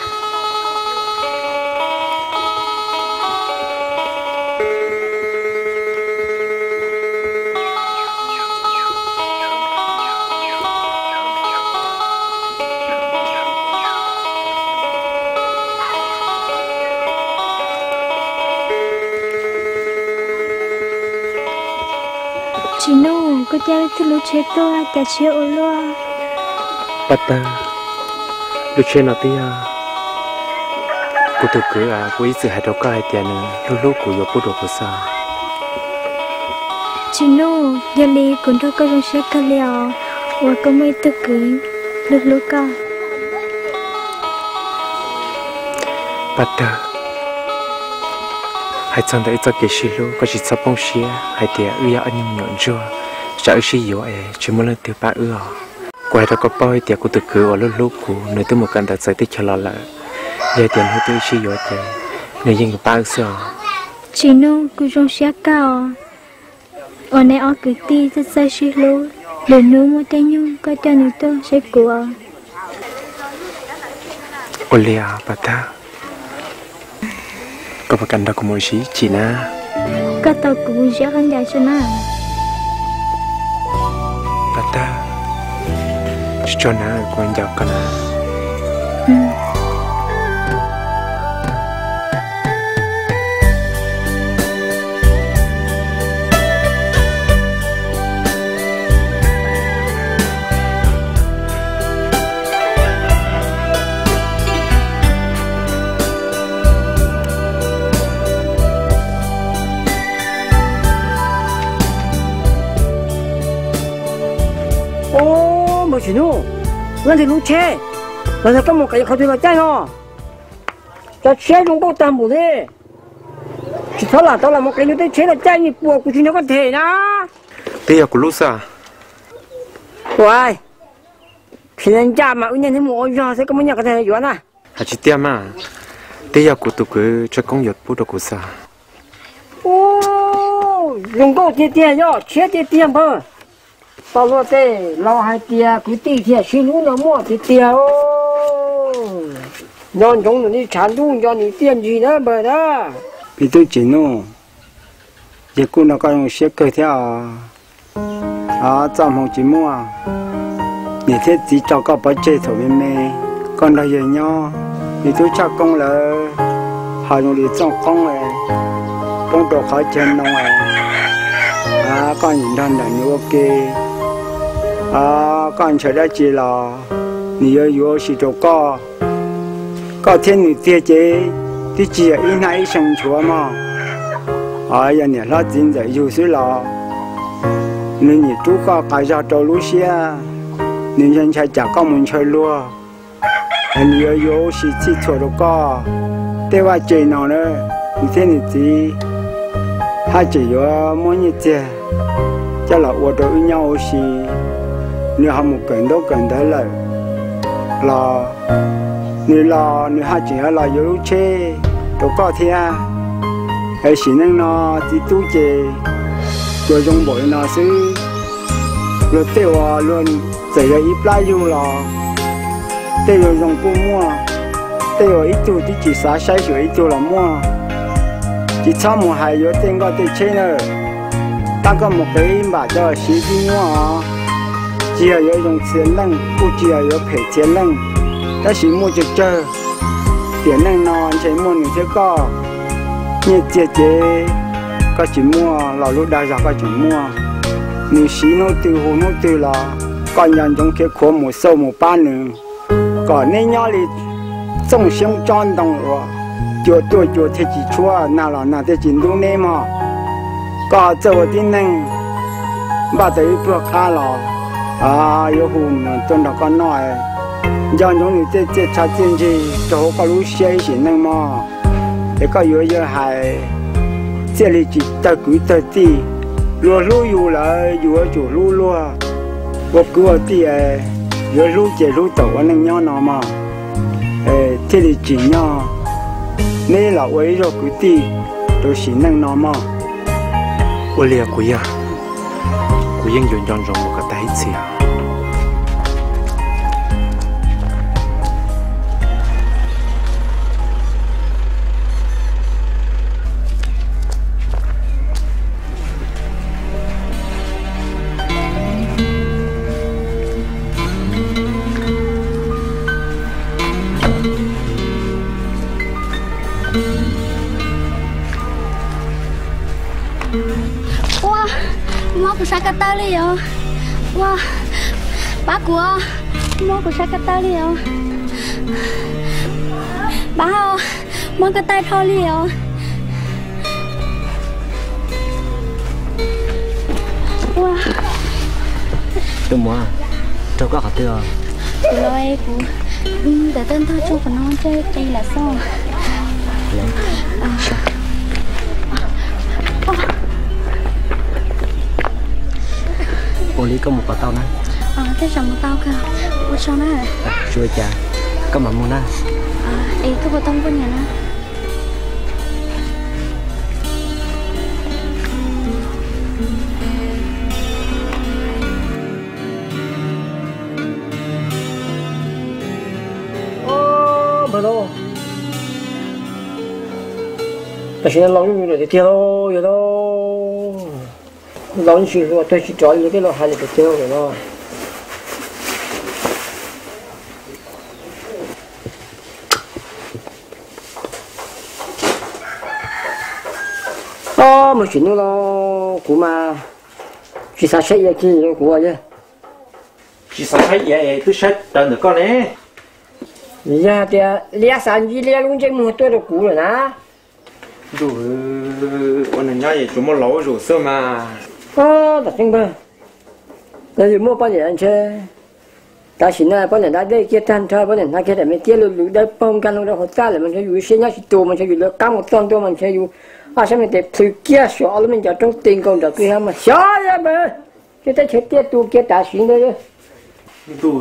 chị nô có chơi thứ lúc chơi tôi chả chơi ô loa bắt tờ lúc chơi nào tia cô tự cứ à cô ý sự hai đầu cái tiền nữa lúc lúc cô yêu cô đồ cô sao chị nô giờ đi cũng đâu có dùng xe cá leo và có mấy tự cứ lúc lúc cả bắt tờ hai chân đấy cho cái xí lô có chỉ sắp bông xí hai tia ư ya anh nhọn chưa sợ xí yếu ấy chỉ muốn lên từ ba ư à quay ra có bao tia cô tự cứ ở lúc lúc cô nơi tôi một căn đặt giải tích cho lo lại giờ tiền hút tôi xí yếu thế nơi dân của ba ư sao chị nô cứ dùng xe cao ở này ở cứ ti rất xa xí lô để nuôi một tay nhung có cho người tôi sẽ của Olia bata có phải cần đó có một gì chị na có tao cũng sẽ không giải cho na bata cho na quan trọng cả na chị nu, lần thì lúc chơi, lần thì có một cái khẩu trang nó, cho chơi trong bao tầm bù thế, chỉ thôi là tao là một cái như thế chơi là chơi như bùa của chị nó có thể đó. Bây giờ của lúc sao? Ôi, khi nhân cha mà ứng nhân thấy một giờ sẽ có mấy nhà có thể dọn à? À chị tiêm à, bây giờ của tụi cứ cho công việc bút được của sao? Ô, dùng câu tiền tiền nhá, chơi tiền tiền thôi. Tao lo tê, lo hai tia, cứ tì thiệt xin lũ nó mua thì tia ô. Nhon chúng nó đi chán đu, nhon đi tiền gì đó bờ đó. Vì tôi chỉ nó, giờ cô nó có một xe cơ theo, à, trong phòng chỉ mua, để thế chỉ cho các bác chơi thổi bên mẹ, còn là giờ nhau, vì tôi chắc con là, họ dùng để trong con này, con đồ khó chân nó này, à, con nhìn thân là như ok. À, con chờ đã chỉ là nhiều yếu sĩ cho có có thiên nữ tiết chế thì chỉ là in hai sinh chúa mà à giờ này là chính giải yếu sĩ là nên như chú có cái ra cho lũ xe nên dân chạy chả có muốn chơi luôn nhiều yếu sĩ chỉ cho nó có thếว่าchơi nào nữa như thế này thì hai chỉ yếu muốn như thế cho là ở đó với nhau sĩ nếu họ một cần đâu cần đấy là là nếu là nếu hai chị là yếu chế đâu có thế à hay chỉ nên nó chỉ tu chế rồi dùng bội nó xứ rồi tiêu luôn xảy ra ít lại dù là tiêu dùng cô mua tiêu ít tu thì chỉ xả sai rồi ít tu là mua chỉ cho một hai rồi tiền có tiền chơi nữa ta có một cái mà cho xí đi mua chỉ là dùng tiền lăng cũng chỉ là phải tiền lăng ta chỉ mua cho chơi tiền lăng nó chỉ mua những cái có như chế chế có chỉ mua là lúc đại gia có chỉ mua nếu xí nó từ hồ nó từ là còn nhận trong cái khổ một sâu một ban nữa còn nên nhớ đi trong sống tròn đồng rồi cho tôi cho thế chỉ chua nào là nào thế chỉ đúng nên mà có cho tin năng bà thấy bữa khá là à yêu hùng tôi đã có nói do những người thế thế cha tiên gì cho có lúc xe gì năng mà để có yêu yêu hay这里只到鬼到地，若路有来有而就路路，我给我地哎，若路接路到我能鸟那嘛，哎，这里只鸟，你老围绕鬼地都是能那嘛。 我俩鬼呀，鬼应用用用我个第一次啊。 của sa cà tơ li rồi, wow, bác của mua của sa cà tơ li rồi, bác ơi, mua cà tơ thôi li rồi, wow, tôi mua, tôi có hạt tiêu, tôi nói của, để tên thôi cho phần non chơi đây là xong. Ô lý có một quả tàu nè. Ờ, thế sao một tàu cơ? Ủa sao nè? Rồi chà, có mà mua nè. Ờ, ý có quả tàu của nhà nè. Ô, mà đâu? Ta xin lâu như rồi thì theo vậy đâu. Lâu như rồi tôi chỉ chọn những cái lò hai là được theo rồi đó. Đó mà chuyện nó của mà chỉ sao xét vậy chứ nó của chứ. Chỉ sao xét vậy cứ xét đợi được con nè. Dạ thì lia sản gì lia luôn chứ mua tôi được cũ rồi nè. Rồi con này nhá vậy chúng nó lẩu rồi sao mà. Ờ, đặt trên bờ. Rồi mua bao nhiêu anh chơi? Ta xin là bao nhiêu đã đây kia tan thôi, bao nhiêu đã kia để mình kia luôn đây bông can luôn đó hot ta là mình sẽ dùng xe nhá chỉ đồ mình sẽ dùng là cam một ton đồ mình sẽ dùng. À sao mình để thứ kia xóa luôn mình cho trong tiền công cho kia mà xóa ra bờ. Cái ta chết tiệt tu kia ta xin đấy. Rồi.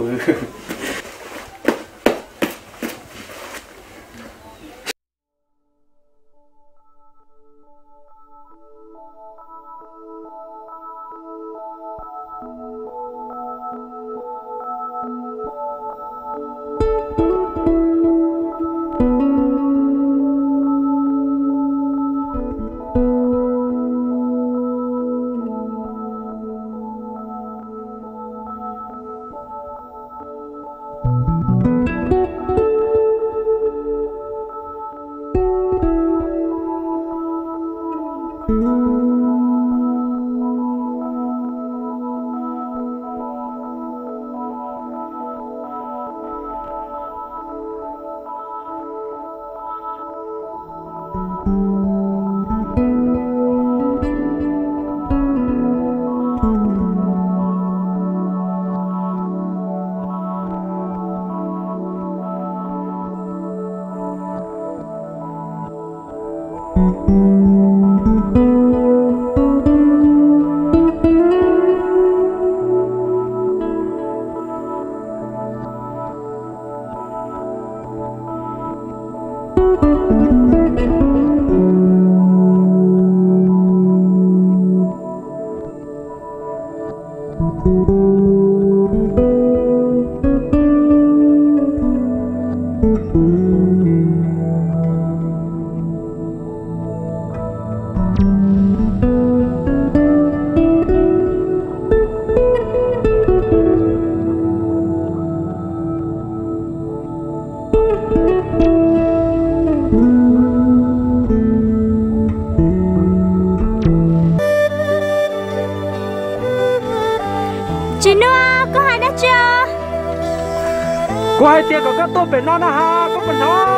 cô hai tia có các tô bể non ha có phần nó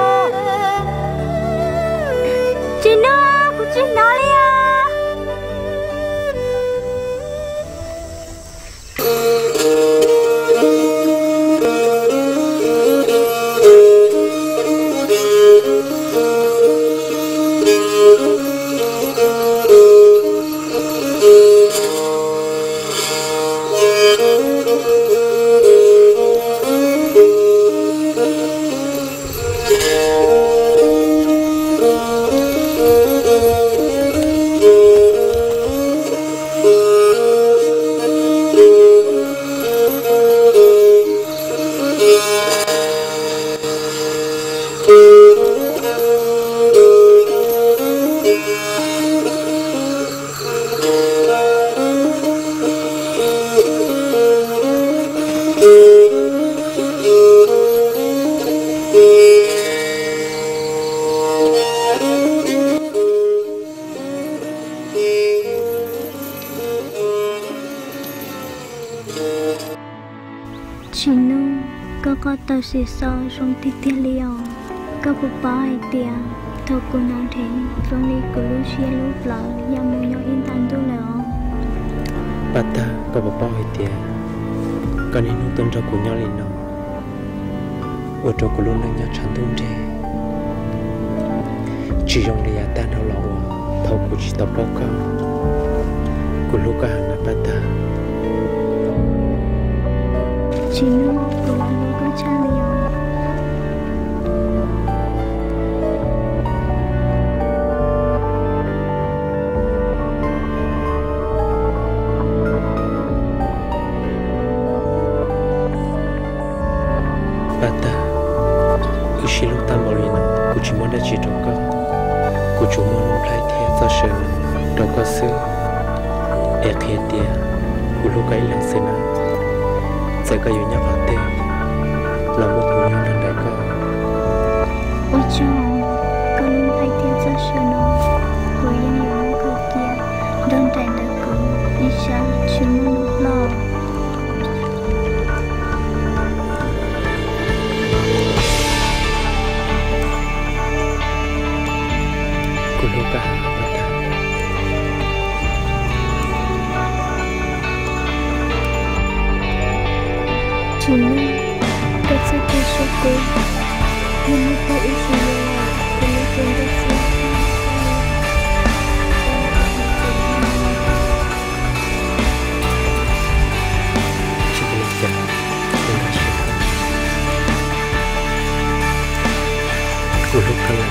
chị nó của chị nó đi à chị nu có có tao xì xò trong tít tít liao có bố bá ai tia thâu cô nàng thế trong đi của Lucia lúc lỡ ya mua nhau in tan tu lỡ bà ta có bố bá ai tia có nên nông tuân cho của nhau lên nó ở chỗ của luôn đang nhớ chán tung thế chỉ trong đây ta nào lọ thâu của chị tao bao cao của lúc cả là bà ta chị nu của nó có cha liao bà ta cứ chỉ lúc ta bảo liền của chị muốn đã chỉ đâu có của chú muốn lúc lại thì ta sợ đâu có sự e kia tia của lúc ấy là sự nào sẽ có nhiều nhắc hạt tiền là một người nhân đại ca ôi chồng có luôn phải thiên gia sợ nó của yên yếu cơ kia đơn đại đã có đi xa chỉ muốn lúc lo của lúc cả bà ta chị nu có sẽ có số cô nhưng mà có ý gì là cô mới quên được gì chỉ có lịch chẳng tôi đã sẽ không của lúc cả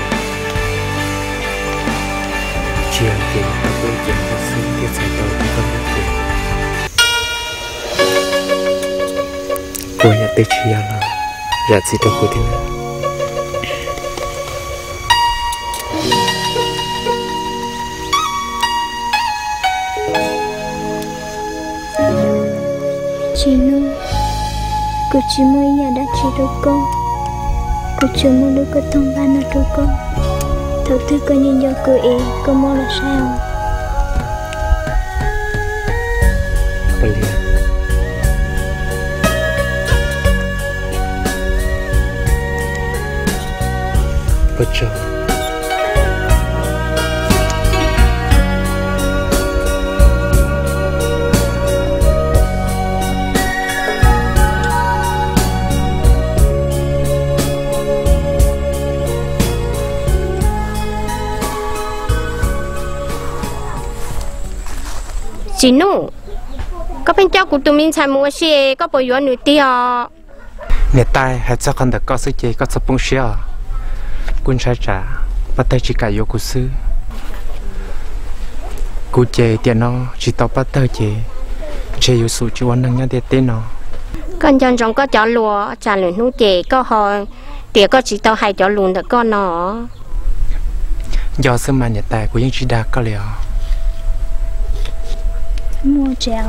chỉ là tiền ta với chuyện phát sinh tiết xảy tới không được tiền cô nhà tê chia là giả gì đâu có thế nào chị nu cô chỉ mới nhà đã chỉ đâu con cô chưa muốn được có thông ban nào đâu con thấu thứ coi nhìn do cô ý cô mua là sao bây giờ bây giờ chị nu có bên cháu của tụi mình xài mua xe có bao nhiêu nữa tia người ta hay cho con được có sự chế có sự bông xe quân sai trả bắt tay chỉ cả yêu của sư cú chế tiền nó chỉ tao bắt tay chế chế yêu sự chỉ quan năng nhá để tên nó con chân trong có chó lúa trả lời nút chế có hồi tiệt có chỉ tao hay chó lùn được con nó do sự mà người ta của những chỉ đa có liệu mua trèo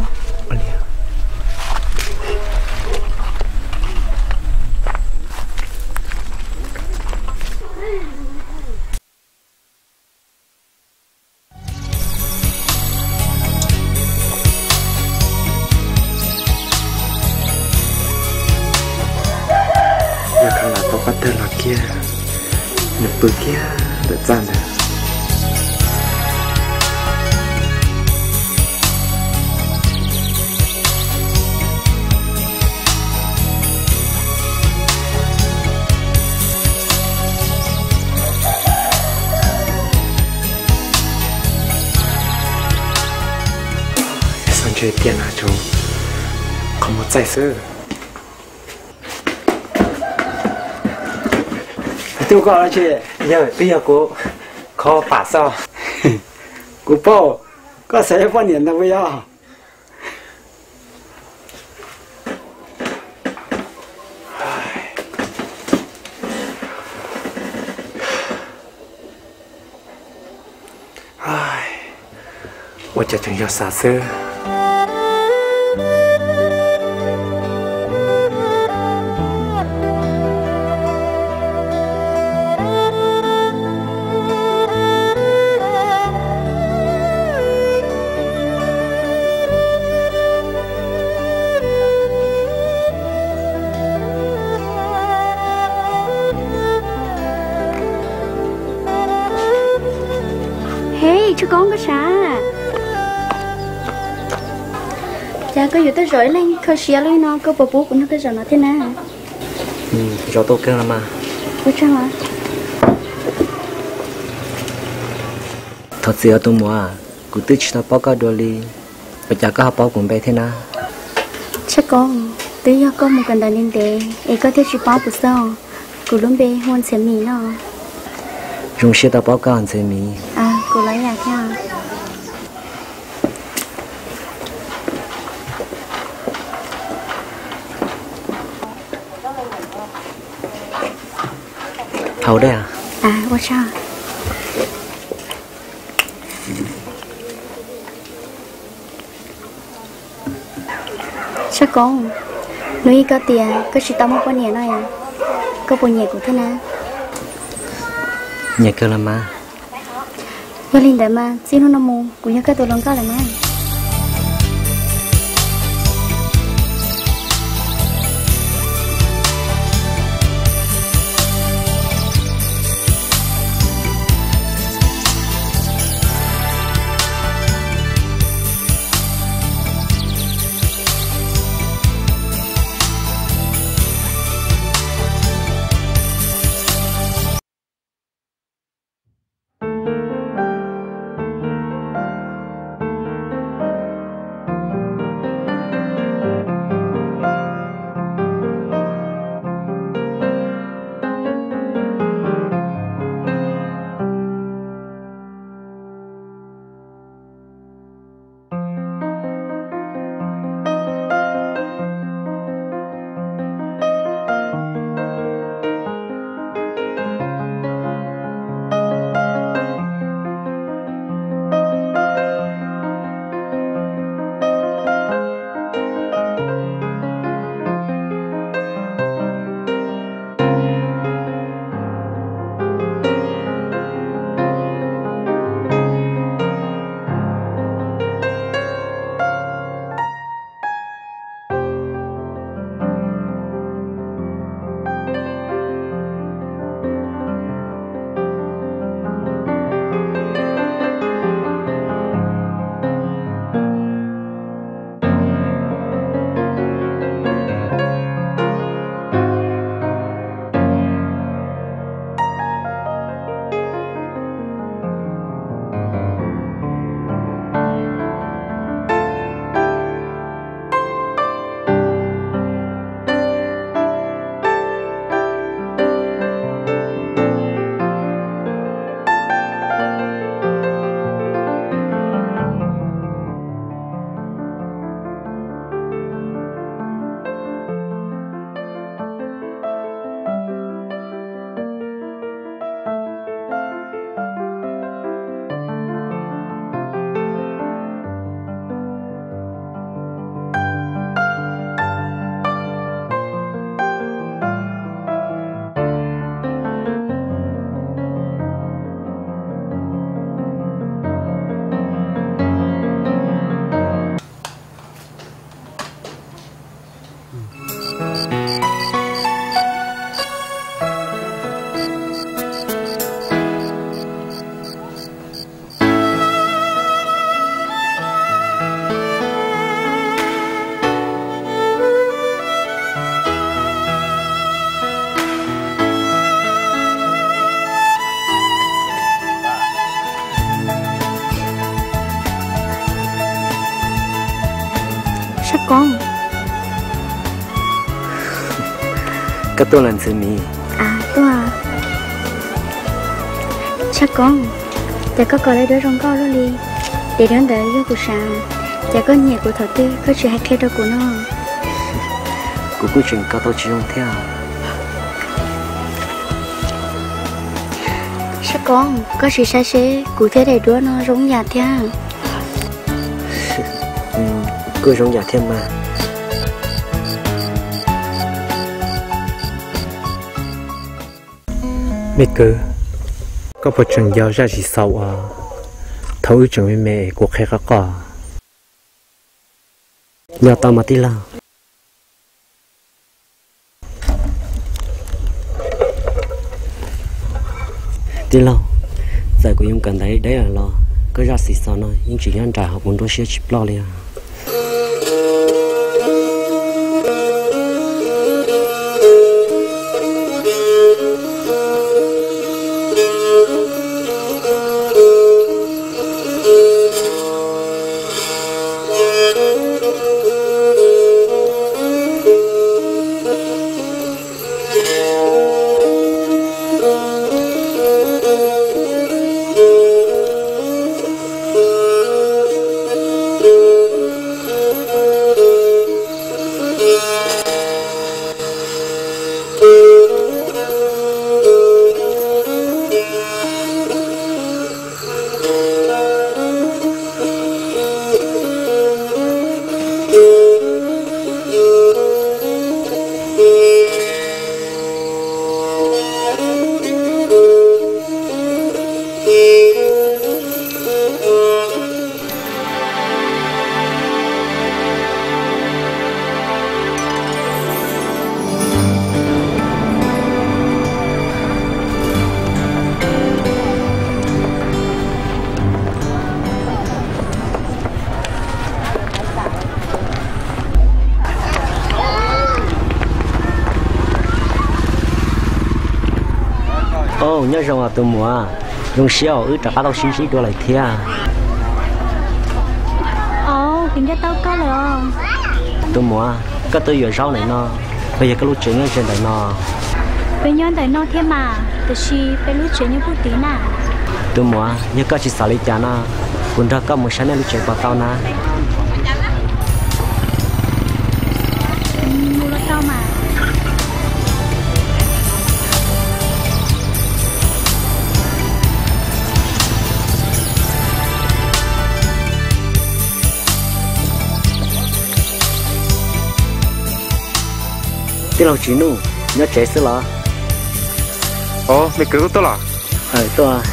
bắt đầu là kia nửa bữa kia đợt gian này上去电那种không một giải sư tôi gọi là chị giờ bây giờ cô khó phá sao cô bảo có sẽ bao nhiêu năm bây giờ我这真要啥事 cho con có sao cha cóอยู่tới rồi lên khơi xia lên nó có bố bố của nó tới rồi nó thế nào ừ cho tôi kêu là mà có sao hả thật sự tôi mua à cứ tự chỉ là bao cái đồ li và cha có học bao cũng bé thế nào chắc con tự do con một cần đàn liên tế ấy có thể chỉ bao bữa sau cứ luôn bé hôn xem mì nó dùng xe tao bao cái hôn xem mì à cô lấy nhà theo hầu đây à à qua sao chắc con nuôi có tiền có chỉ tao một con nhẹ này có bộ nhẹ của thế nào nhẹ cơ làm mà gia đình đại mà xin hôn năm mù cũng như cái tổ lòng cao lại mà Sắc con. Các tôi làm gì mi? À tôi à. Sắc con. Chả có có lấy đứa rong co luôn đi. Để đến đợi vô của sàn. Chả có nhẹ của thở tư, có chuyện hay khe đâu của nó. Cô cứ chuyện cao tao chỉ không theo. Sắc con, có sự sai xế, cụ thể để đứa nó rong nhà theo. Ừ, cứ rong nhà thêm mà. Mẹ cứ có một trường giao ra gì sau à thấu trường với mẹ của khai các cỏ nhờ tao mà tí lao tí lao giờ của em cần thấy đấy là lo cứ ra xì xò nói nhưng chỉ ăn trả học muốn đôi xe chip lo liền ô nhớ rằng là tụi mùa dùng xíu ứ trả tao xí xí đua lại thia ồ kiếm cho tao có rồi tụi mùa có tôi vừa rau này nó bây giờ cái lúa chuyện trên này nó bây giờ tại nó thêm mà từ khi bây lúa chuyện như phút tí nè tụi mùa nhớ có chỉ xả lấy chả nó còn ra có một sáng nay lúa chuyện vào tao nè mua nó tao mà tí lâu chỉ nu nhớ trẻ xưa là ồ mẹ cứ tôi là ờ tôi à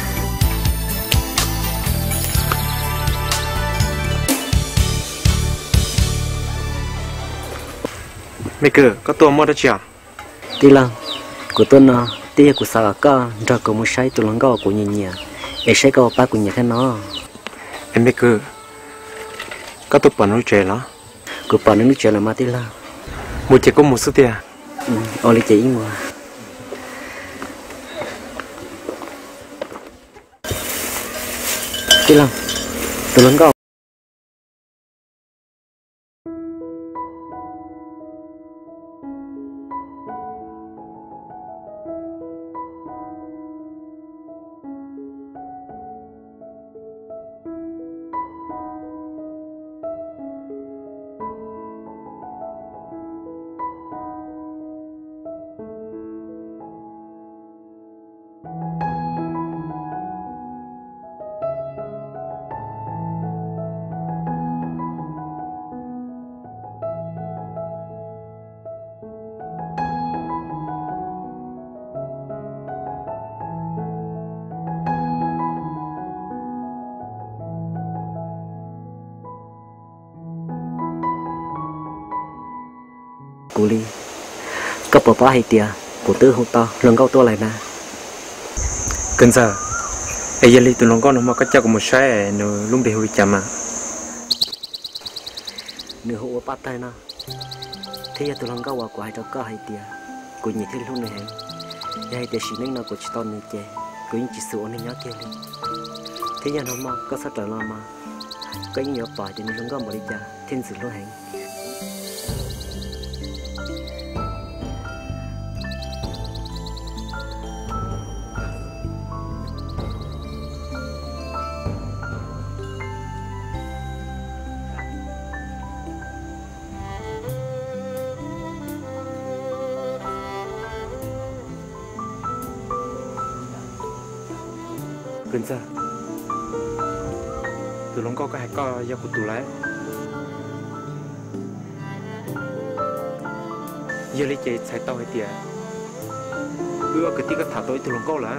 mẹ cứ có tôi mua được chưa tí lâu của tôi nó tí của sao cả ra có một sai tôi lắng gạo của nhỉ nhỉ em sẽ có ba của nhỉ thế nó em mẹ cứ có tôi bận nói chuyện đó của bận nói chuyện là mà tí lâu một chỉ có một số tiền ừ ô lý chỉ mà tí lâu tôi lắng gạo cú đi cấp bỏ bỏ hay tiệt của tư hậu to lần câu to lại nè cần giờ bây giờ đi tụi nó con nó mà có chắc một sai nó luôn bị hủy chậm mà nửa hậu bắt tay nè thế giờ tụi nó câu vào của hai cháu có hay tiệt của nhị thiên luôn này hả hay tiệt chỉ nên nó của chỉ to này chè của những chỉ số này nhớ kia đi thế giờ nó mà có sát trở lo mà có những nhớ tỏi thì nó câu một đi cha thiên sử luôn hả gần giờ tụi lông có cái hay có do của tụi lấy giờ lấy chế sai tao hay tiệt ưa cái tí cái thả tôi tụi lông có là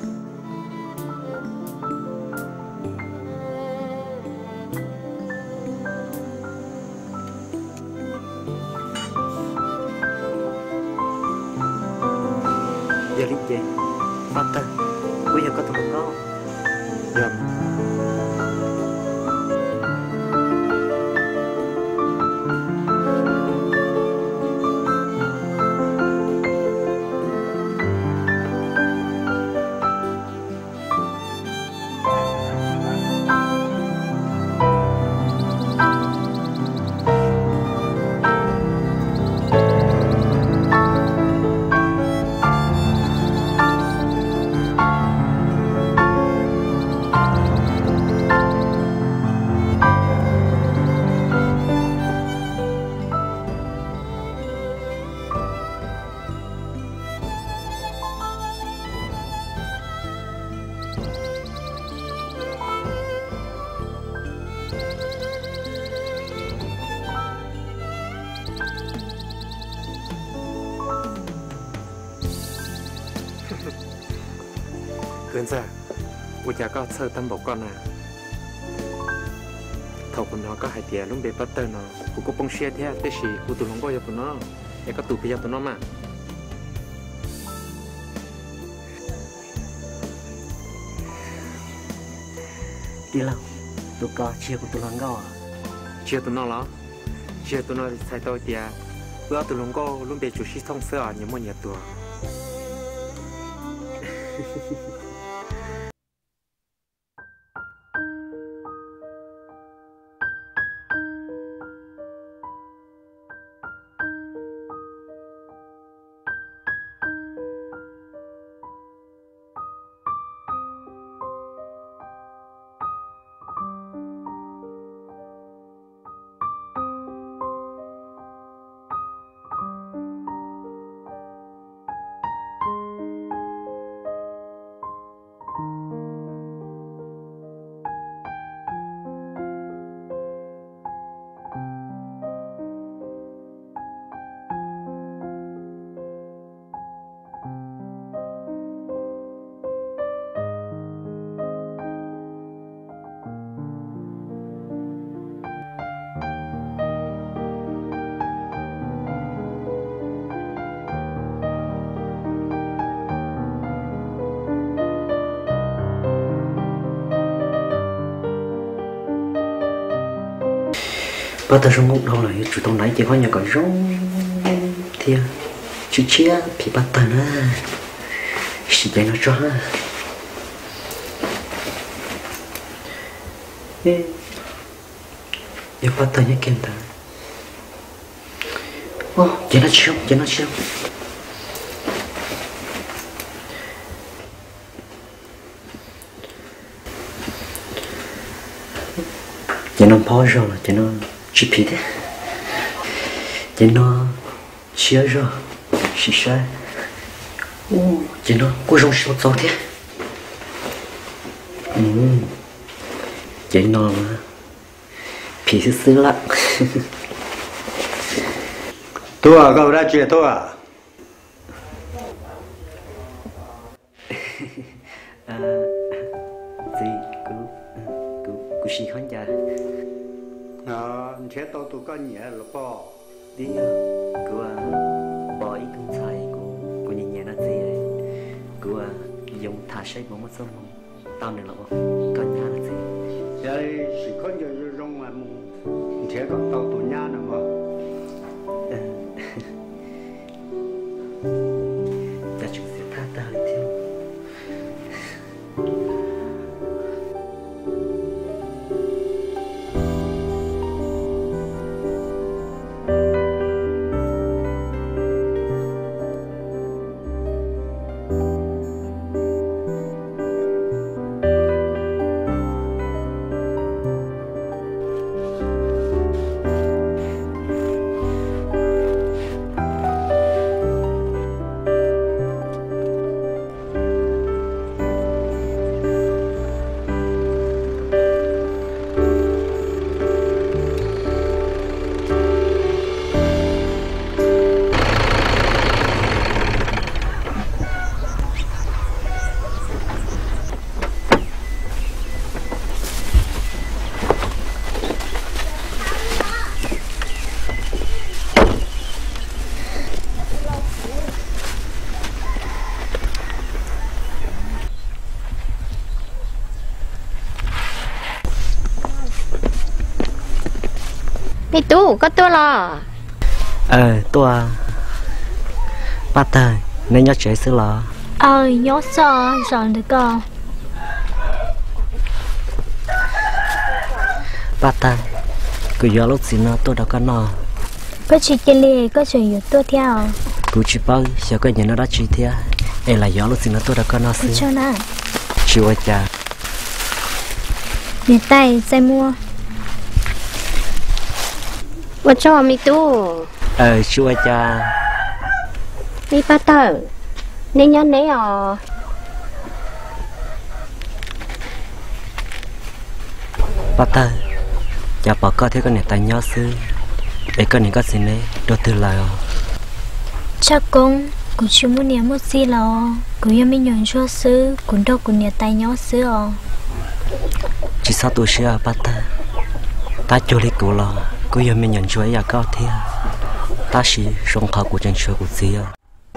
giờ đi chơi bắt tay bây giờ có tụi nó có dạ gần giờ bây giờ có sơ tâm bộ con à thầu của nó có hai tiền lúc bị bắt tay nó cũng có bông xe thế thế gì cũng tụi nó có cho tụi nó để có tụi bây giờ tụi nó mà đi đâu tụi có chia của tụi nó ngò chia tụi nó đó chia tụi nó sai tôi tiền bữa tụi nó có lúc bị chủ sĩ thông sơ những món nhà tụi bắt tay trong ngục đâu này chủ động lấy chỉ có nhà cỏ rong thì chú chia thì bắt tay nó chỉ để nó cho ê giờ bắt tay nhé kén ta ô chỉ nó chiếu chỉ nó chiếu chỉ nó phô rồi chỉ nó chỉ biết đấy, chỉ nó chia rồi, chỉ sai, ô, chỉ nó có rong sốt sốt thế, ừ, chỉ nó mà, phí sự sự lắm, tôi à, cậu đã chuyện tôi à, à, gì, cứ, cứ, cứ xí khán giả. ờ chế tôi tôi có nhẹ là bỏ đi cứ bỏ ít công xài của của nhìn nhẹ nó gì đấy cứ dùng thả sấy một mất xong tao này là có nhá là gì vậy chỉ có nhiều rong mà chế có tàu tụi nhá nữa mà ta chúng sẽ tha ta đi theo mày tu có tu lo ờ tua bắt tay nên nhớ chế xứ lo ờ nhớ sao rồi được con bắt tay cứ giờ lúc gì nó tôi đã có nó có chỉ cái lì có chuyện gì tôi theo cứ chỉ bao giờ cái nhà nó đã chỉ theo đây là giờ lúc gì nó tôi đã có nó xứ cho nó chịu cha miền tây sai mua vợ cho mày tu ờ chịu cha mày bắt tờ nên nhớ nấy à bắt tay cha bảo có thế con này tay nhớ xứ để con này có gì này đôi từ lại chắc cũng cũng chưa muốn nhớ một gì lo cũng yêu mình nhận cho xứ cũng đâu cũng nhớ tay nhớ xứ à chỉ sao tôi sẽ bắt ta ta cho lấy cổ lo cứ yêu mình nhận cho ấy cao thế ta chỉ sống thọ của chân chúa của gì à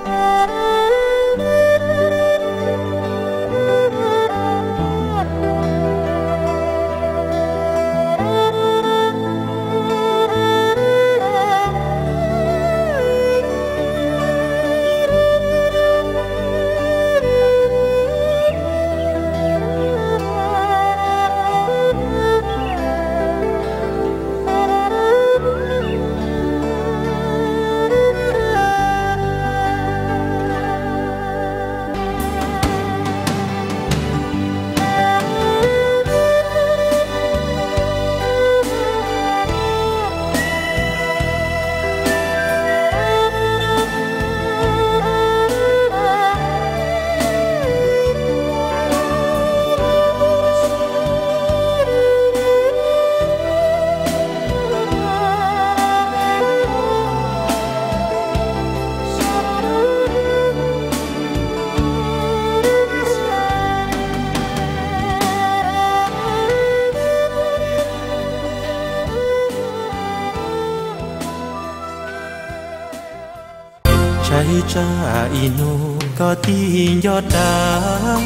cha inu có tin giọt đá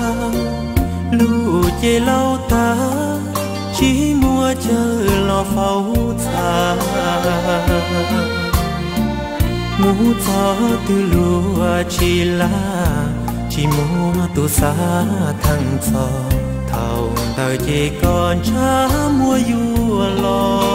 lũ chê lâu ta chỉ mua chờ lo pháo xa mũ gió từ lúa chỉ là chỉ mua tu xa thằng gió thầu đời chỉ còn cha mua vua lo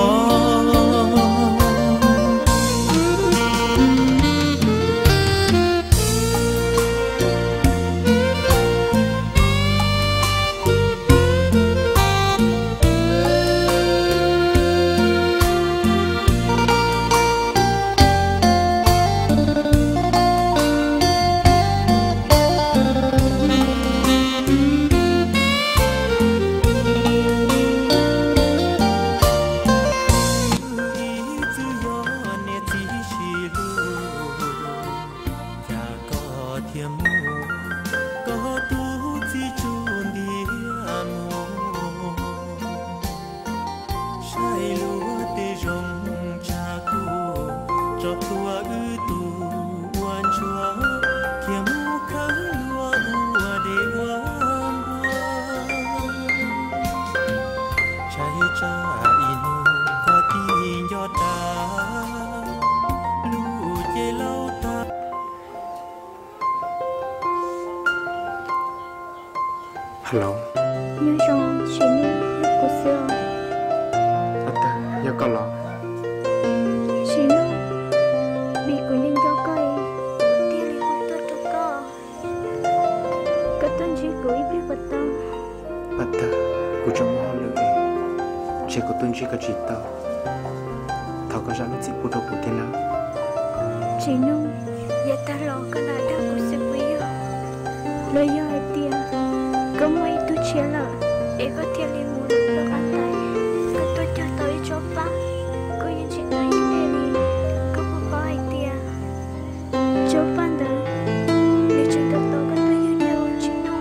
Hello. Nhớ rằng chị nên lúc của xưa. Ata, nhớ con lo. Chị nên bị của nên cho coi tiêu lý của tôi cho co. Cái tên chị của ý biết vật tao. Ata, của trong mò lưỡi. Chị của tên chị có chị tao. Thảo có rằng chị bút đầu của thế nào. Chị nên giờ ta lo cái là đau của sự quý yêu. Lời yêu ai tiền. Kamu itu cila, ego tiada mula berkantai. Kau tak tahu coba, kau yang cinta ini, kau bawa dia. Coba dah, dia cinta tahu kau tu yang dia cinta.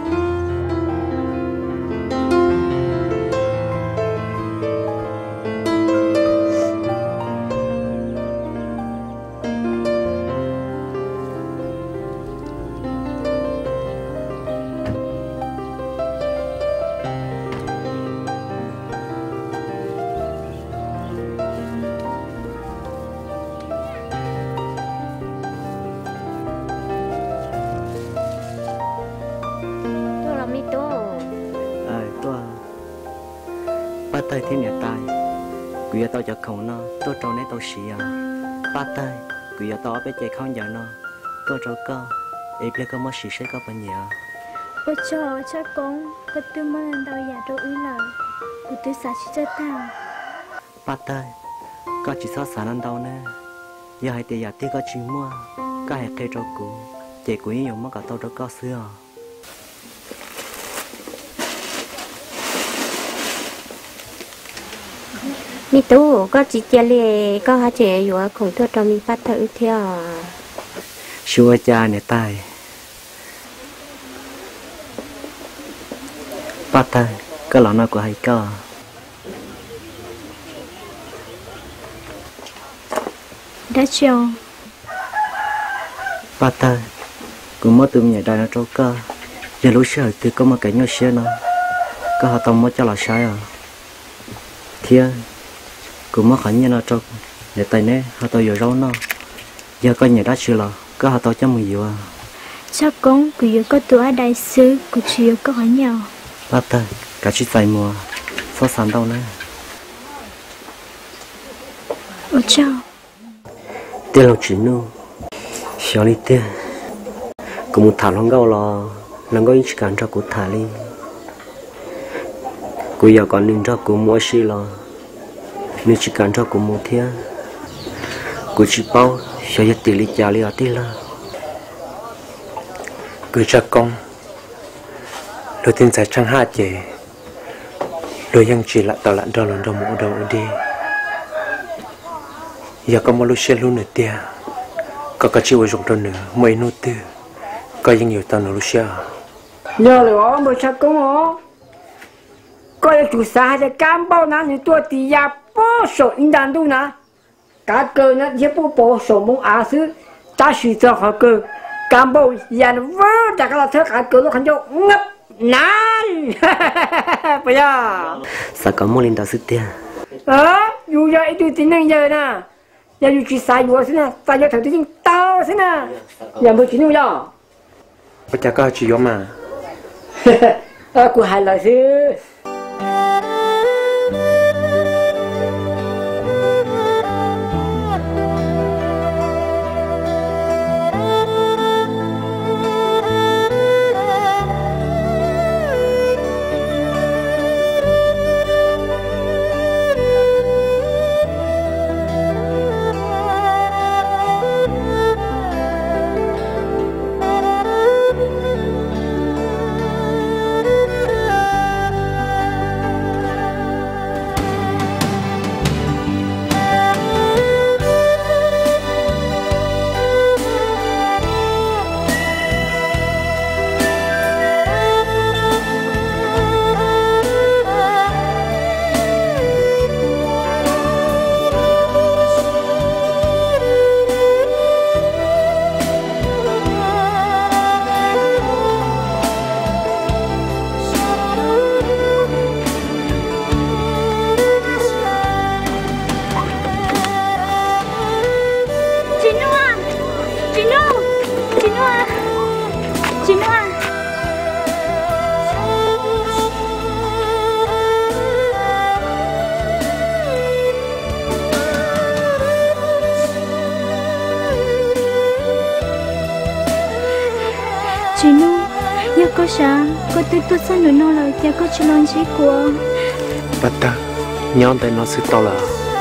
cứ tao cho không nó tôi trâu nấy tao xì à ba tay cứ tao bé chạy không giờ nó tôi trâu co em biết có mất xì sẽ có bao nhiêu ôi trời chắc con có tư mơ lần đầu giả đâu ý là của tư xã chỉ cho tao ba tay có chỉ sao sản lần đầu nè giờ hai tiền giả tiếc có chuyện mua có hạt cây trâu cũ chạy cũ nhiều mất cả tao trâu co xưa mi tu có chỉ chơi lệ có hai trẻอยู่cùng thưa cho mi phát thử theo xua cha này tai bắt tay cái lọ nào của hai co đã chiều bắt tay cũng mất từ nhà đại nó trâu co giờ lúc sau từ có một cái nhỏ xe nó có họ tông mất cho là sai à thiên cũng mất hẳn như nó trâu để tay nè họ tao giờ rau nó giờ có nhà đã chưa là có họ tao cho mừng nhiều à chắc con cứ giờ có tuổi đại sư của chiều có hỏi nhau bắt tay cả chiếc giày mùa so sánh đâu nè ôi chao tiền lâu chuyện nu xíu đi tiền cũng một thảo lòng gạo là lòng gạo chỉ cần cho cụ thả đi cụ giờ còn nên cho cụ mua xí là nên chỉ cần cho cụ mua thia cụ chỉ bao xíu giờ tiền đi trả đi ở tiền là cứ cho con đầu tiên sẽ trăng hạ chế đôi yang chỉ lại tao lại đau lần đầu mũ đầu đi giờ có một lúc xe luôn nữa tia có cả chiều dùng đâu nữa mấy nốt tư có những nhiều tao nữa lúc xe nhờ là ông bố cha công ó có là chủ xã hay cam bao nè những tua tì ya bố sổ in đàn đâu nè cả cơ nè dễ bố bố sổ mông á xứ ta suy cho họ cơ cam bao ya nó vỡ chả có là thế cả cơ nó khăn cho ngấp nán bây giờ sao có một linh đạo sức tia ờ dù vậy tôi tính năng giờ nè giờ dù chỉ sai vừa thế nè sai giờ thằng tôi tao thế nè giờ mới chín giờ bây giờ có chỉ có mà ờ của hai lời chứ có sao có tôi tôi sao nữa nó là cha có chỉ lo chỉ của bắt ta nhon tay nó sự to là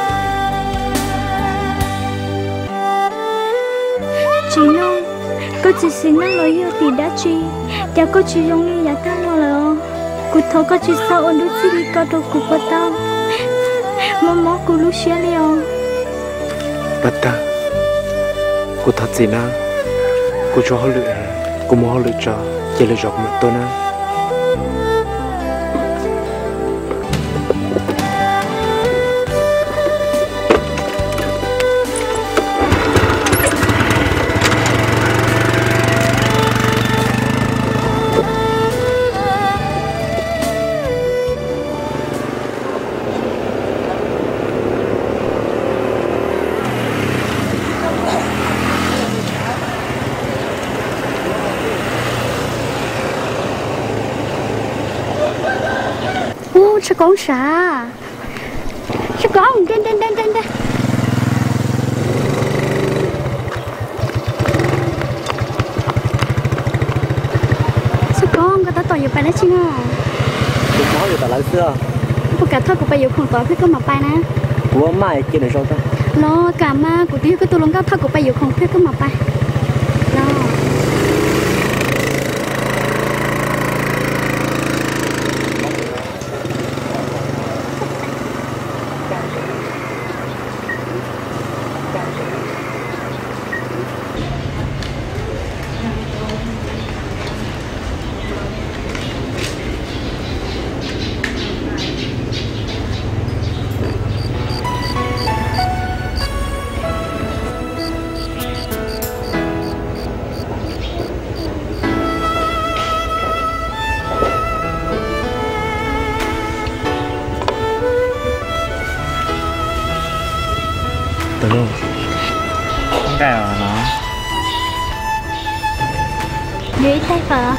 chị nó có chỉ xin nó lời yêu thì đã chi cha có chỉ giống như nhà ta lo là cụ thấu có chỉ sao ôn đối gì có đâu cụ bắt tao mò mò cụ lúc xé liền bắt ta cụ thật gì na cụ cho họ lựa cụ mua họ lựa cho chỉ là dọc một tôi na sao con xả sao con trên trên phải đó chứ nó tôi nói người ta lấy xưa bố cả thôi cũng bây giờ không tỏ phải có mà bài nè của mai kia này sao ta nó cả mà của tôi cái tôi luôn có thôi cũng bây giờ không phải có mà bài nó từ luôn không cái là nó dưới tay phở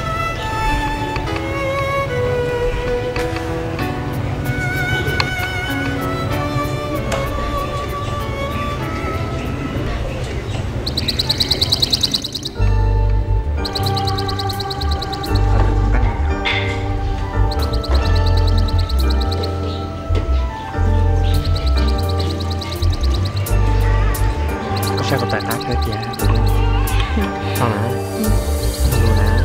sao có tài tác hết vậy sao hả luôn hả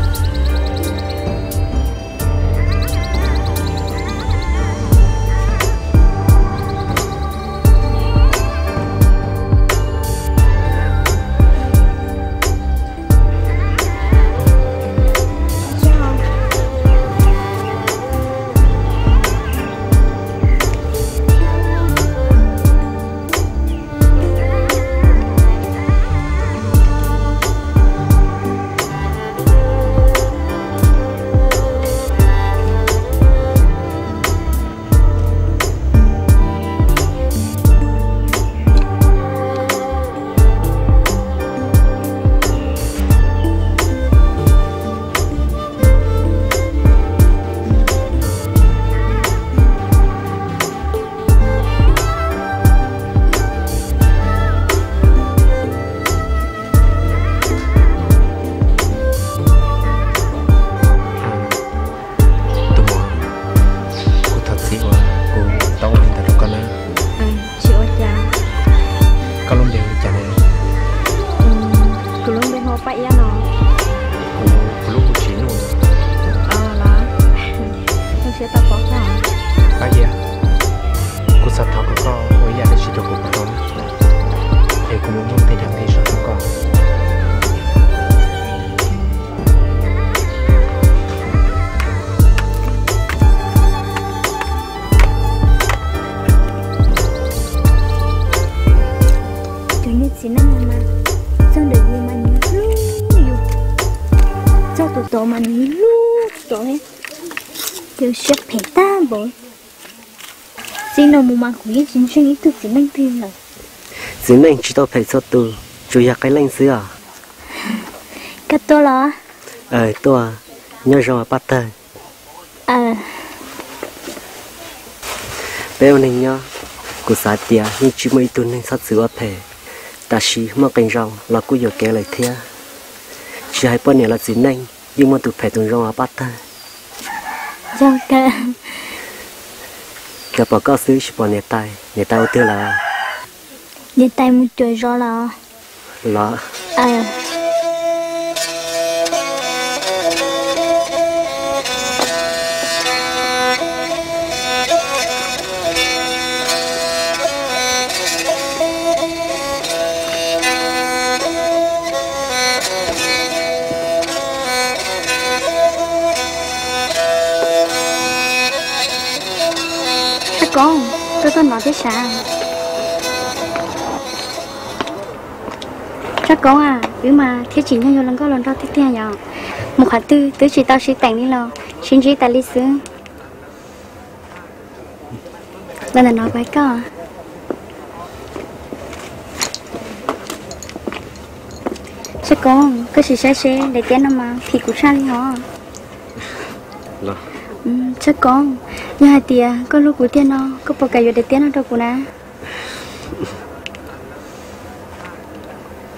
tổ mà ní lúc rồi tiêu xếp phải ta bồi xin đâu mà mà quý xin suy nghĩ thực xin anh tin rồi xin anh chỉ tao phải cho tôi chủ yếu cái lạnh xưa à cái tôi lo ờ tôi nhớ rồi bắt tay ờ bây giờ nhá cô sát tia nhưng chỉ mấy tuần nên sát sửa phải ta chỉ mà cảnh rau là cô giờ kéo lại thế chỉ hai bên này là xin anh nhưng mà tụi phải tuần rau bắt tay rau cả cái bảo có xứ chỉ bảo nè tay nè tay tiêu là nè tay một trời rau là là ờ con tôi tôi nói thế sao chắc con à nếu mà thiết chỉ nhau lần có lần đó tiếp theo nhở một hạt tư tứ chỉ tao sẽ tặng đi lo xin chỉ tại lý xứ lần là nói với con chắc con cứ chỉ sẽ sẽ để tiền mà thì cũng sao đi hả ừ, chắc con nhà hai tia có lúc của tiền nó có bao cái để tiền nó đâu của na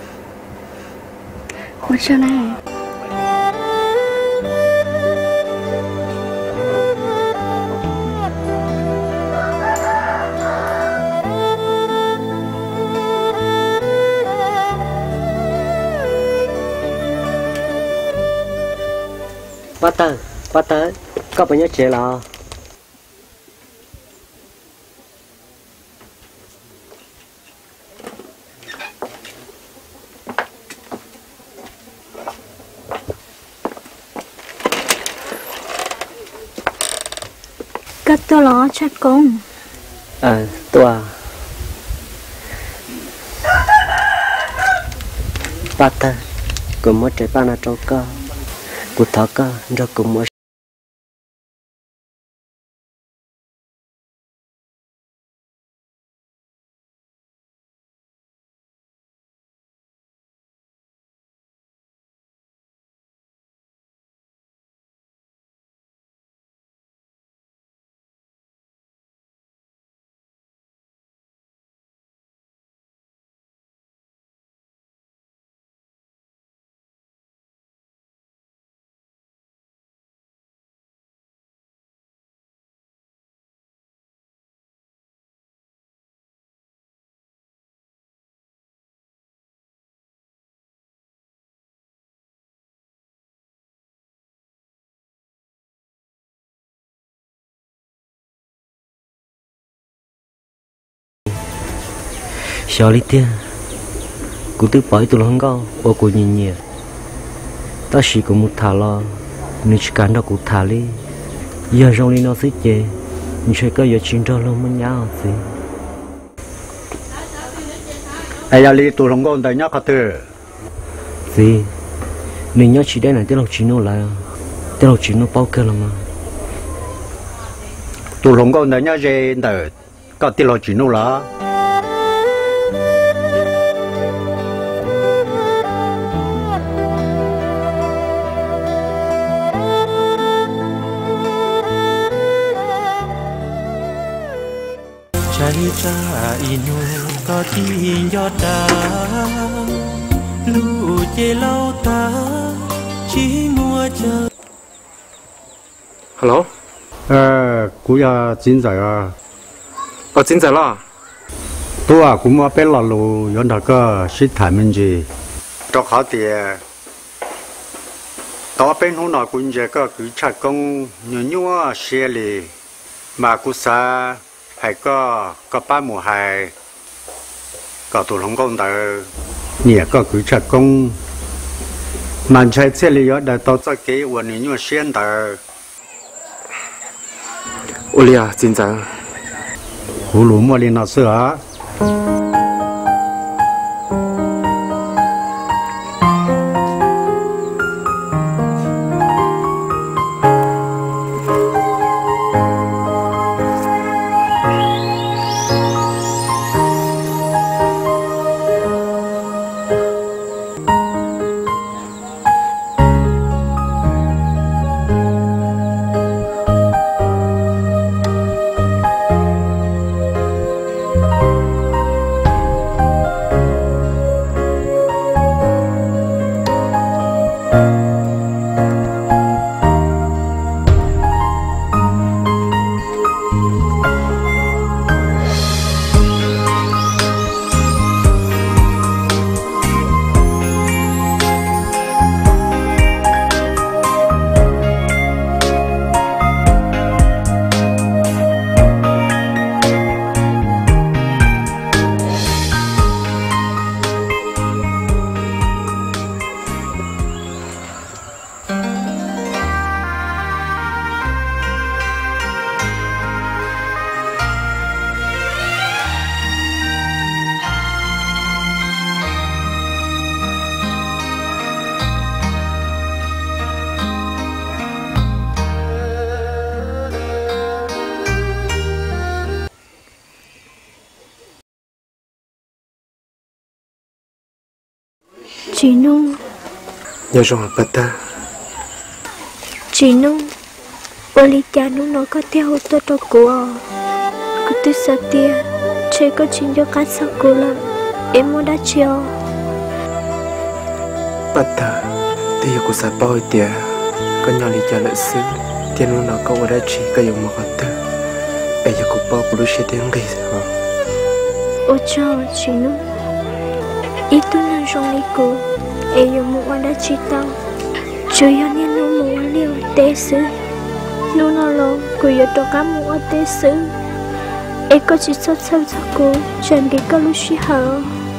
một sao này bắt tớ bắt tớ có bao nhiêu chế là cất tôi lo chắc con à tôi bắt tớ cũng mất trái ba na trâu cơ cụ thọ cơ rồi cũng mất xóa đi tiền, cụ tự bảo tụi nó cao, ở cụ nhìn nhẹ, ta chỉ có một thả lo, nếu chỉ cần đó cụ thả đi, giờ trong đi nó sẽ chết, nhưng chỉ có giờ chín trăm lông mới nhau gì. ai giờ đi tụi nó cao đại nhá khát từ, gì, nếu nhớ chỉ đây này tới lúc chín nó lại, tới lúc chín nó bao cơ lắm mà, tụi nó cao đại nhá gì đời, có tới lúc chín nó là. trái cha inu có tin gió đá lũ chê lâu ta chỉ mua chờ. Hello. ờ cú ya chín giờ à ờ chín giờ là tôi à cũng mà biết là lù yon đó cơ xí thải mình gì cho khó tiền đó bên hôm nào cũng giờ có cứ chặt công nhiều nhiều xe lì mà cú sa hay có có ba mùa hay có tụ lòng công đời nhiều có cứ chặt công mà chạy xe lì ở đây tao cho cái quần nhiều nhiều xe đời Olia chín giờ cú lù mua lên nó sữa chị Nung. Nhớ rồi bà ta. Chị Nung, Olivia Nung nó có theo hút tôi cho cô à. Cứ tôi sợ tia, chị có chuyện cho cá sao cô là em muốn đã chiều. Bà ta, thì cô sẽ bao tia, có nhỏ lý cho lợi sư, tiền Nung nó có đã chỉ có dùng một hạt ta. Bây giờ cô bao cô lúc sẽ tiếng gây sao? Ôi chào chị Nung. Ý tôi nói trong lý cô, em dùng một quan đã chỉ tao. Trời ơi, nên nó một quan liều. tê sư nu nó lo cô yêu cho cá mũ ở tê sư em có chỉ sốt sâu cho cô chuyện cái có lúc xí hở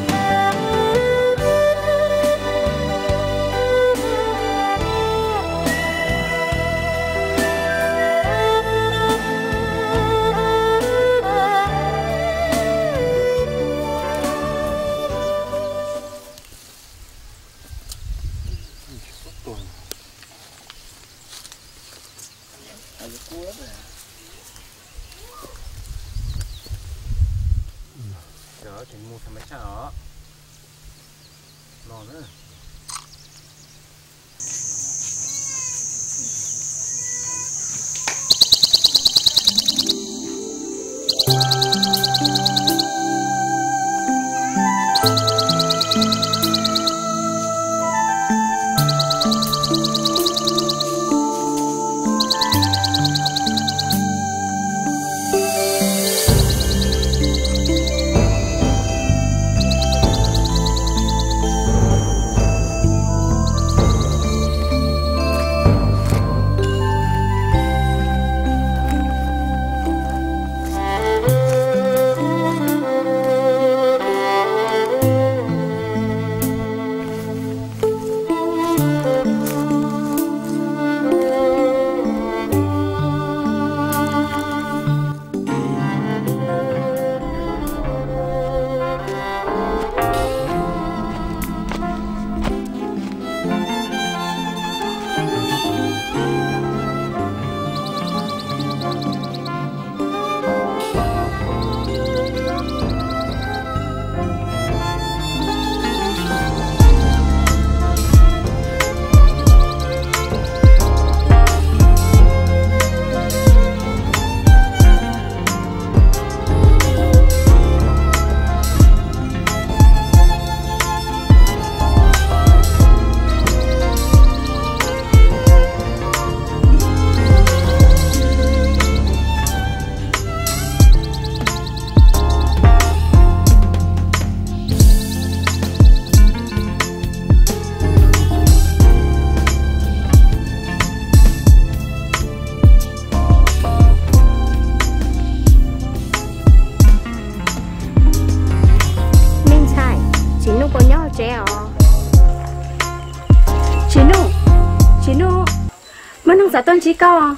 tôn chỉ cao à?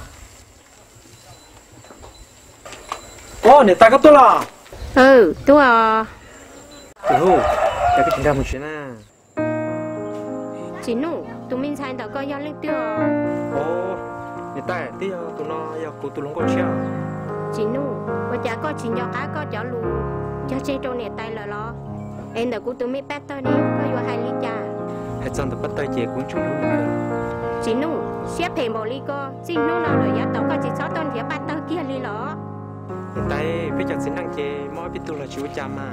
Ô, nè ta có tôi là? Ừ, tôi à. Ừ, cái chuyện ra một chuyện à. Chị nụ, tụi mình sai tao có giao lên tiêu à. Ô, nè ta tí tụi nó yêu cô tụi nó có chia. Chị nụ, bây giờ có chị nhỏ cá có chó lù, cho chơi trâu nè tay là lo. Em đã của tụi mình bắt tao đi, có vô hai ly trà. Hãy chọn được bắt tay chị cũng chung luôn nữa. Chị nụ, xếp thèm bò ly co, chị nụ nào rồi giá tao có chị sáu tôn thì bắt tao kia ly lọ. Hiện tại bây giờ xin năng chị mỗi biết tôi là chú cha mà.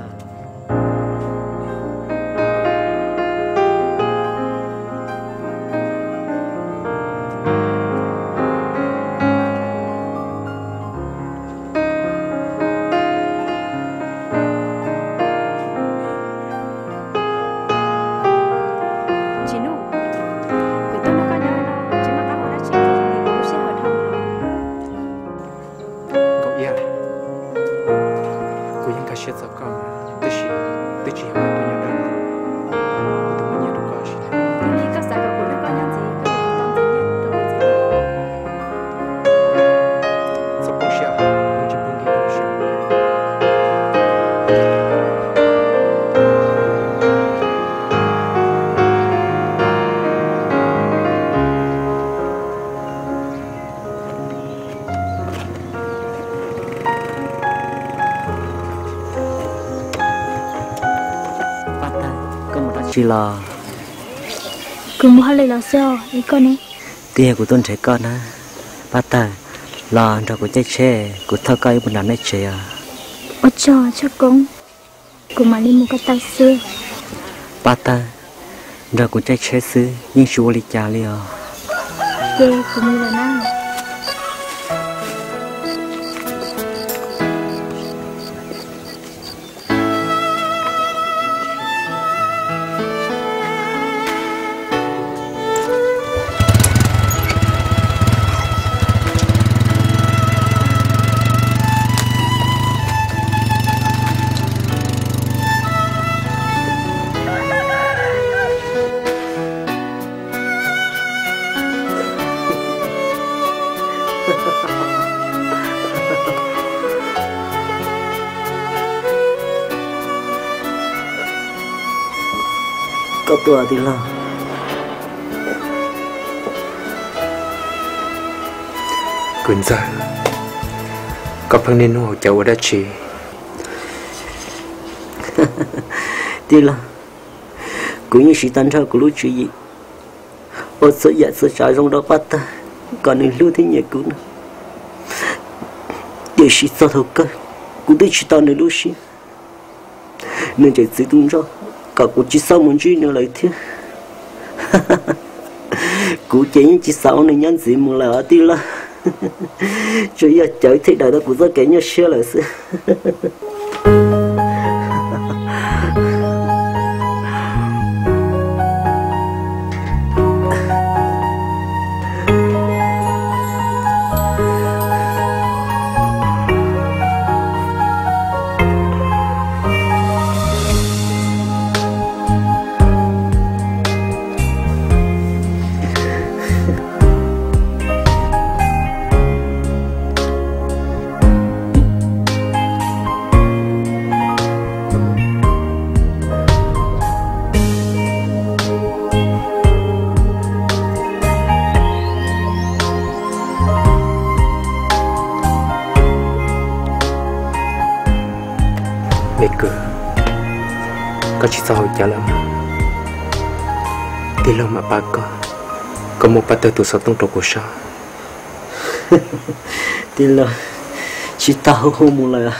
chỉ là cứ mua hai là sao ý con này tiền của tôi trẻ con á bắt ta là cho của chạy xe của thao cây một lần này chơi à ở cho chắc cũng của mà đi mua cái taxi bắt ta ra của chạy xe xứ nhưng chú đi trả liền về của mua là nào có tua thì lo quên ra có phần nên nó cháu đã chỉ thì lo cũng như sự tan ra của lúc chuyện gì ở số dạ số trái trong đó bắt ta còn nên lưu thế nhẹ cũng để sự sao thấu cơ cũng để chỉ tao nên lưu sự nên chạy tự tung ra cả cuộc chỉ sau muốn truy nữa lại thế cú chạy chỉ sau nên nhắn gì mà là đi là cho giờ chạy thế đời đó cũng rất cái nhớ xe lại sự có chỉ sao trả lời thì lâu mà ba có có một ba tơ tụ sáu tung trộn của sao thì là chỉ tao không muốn là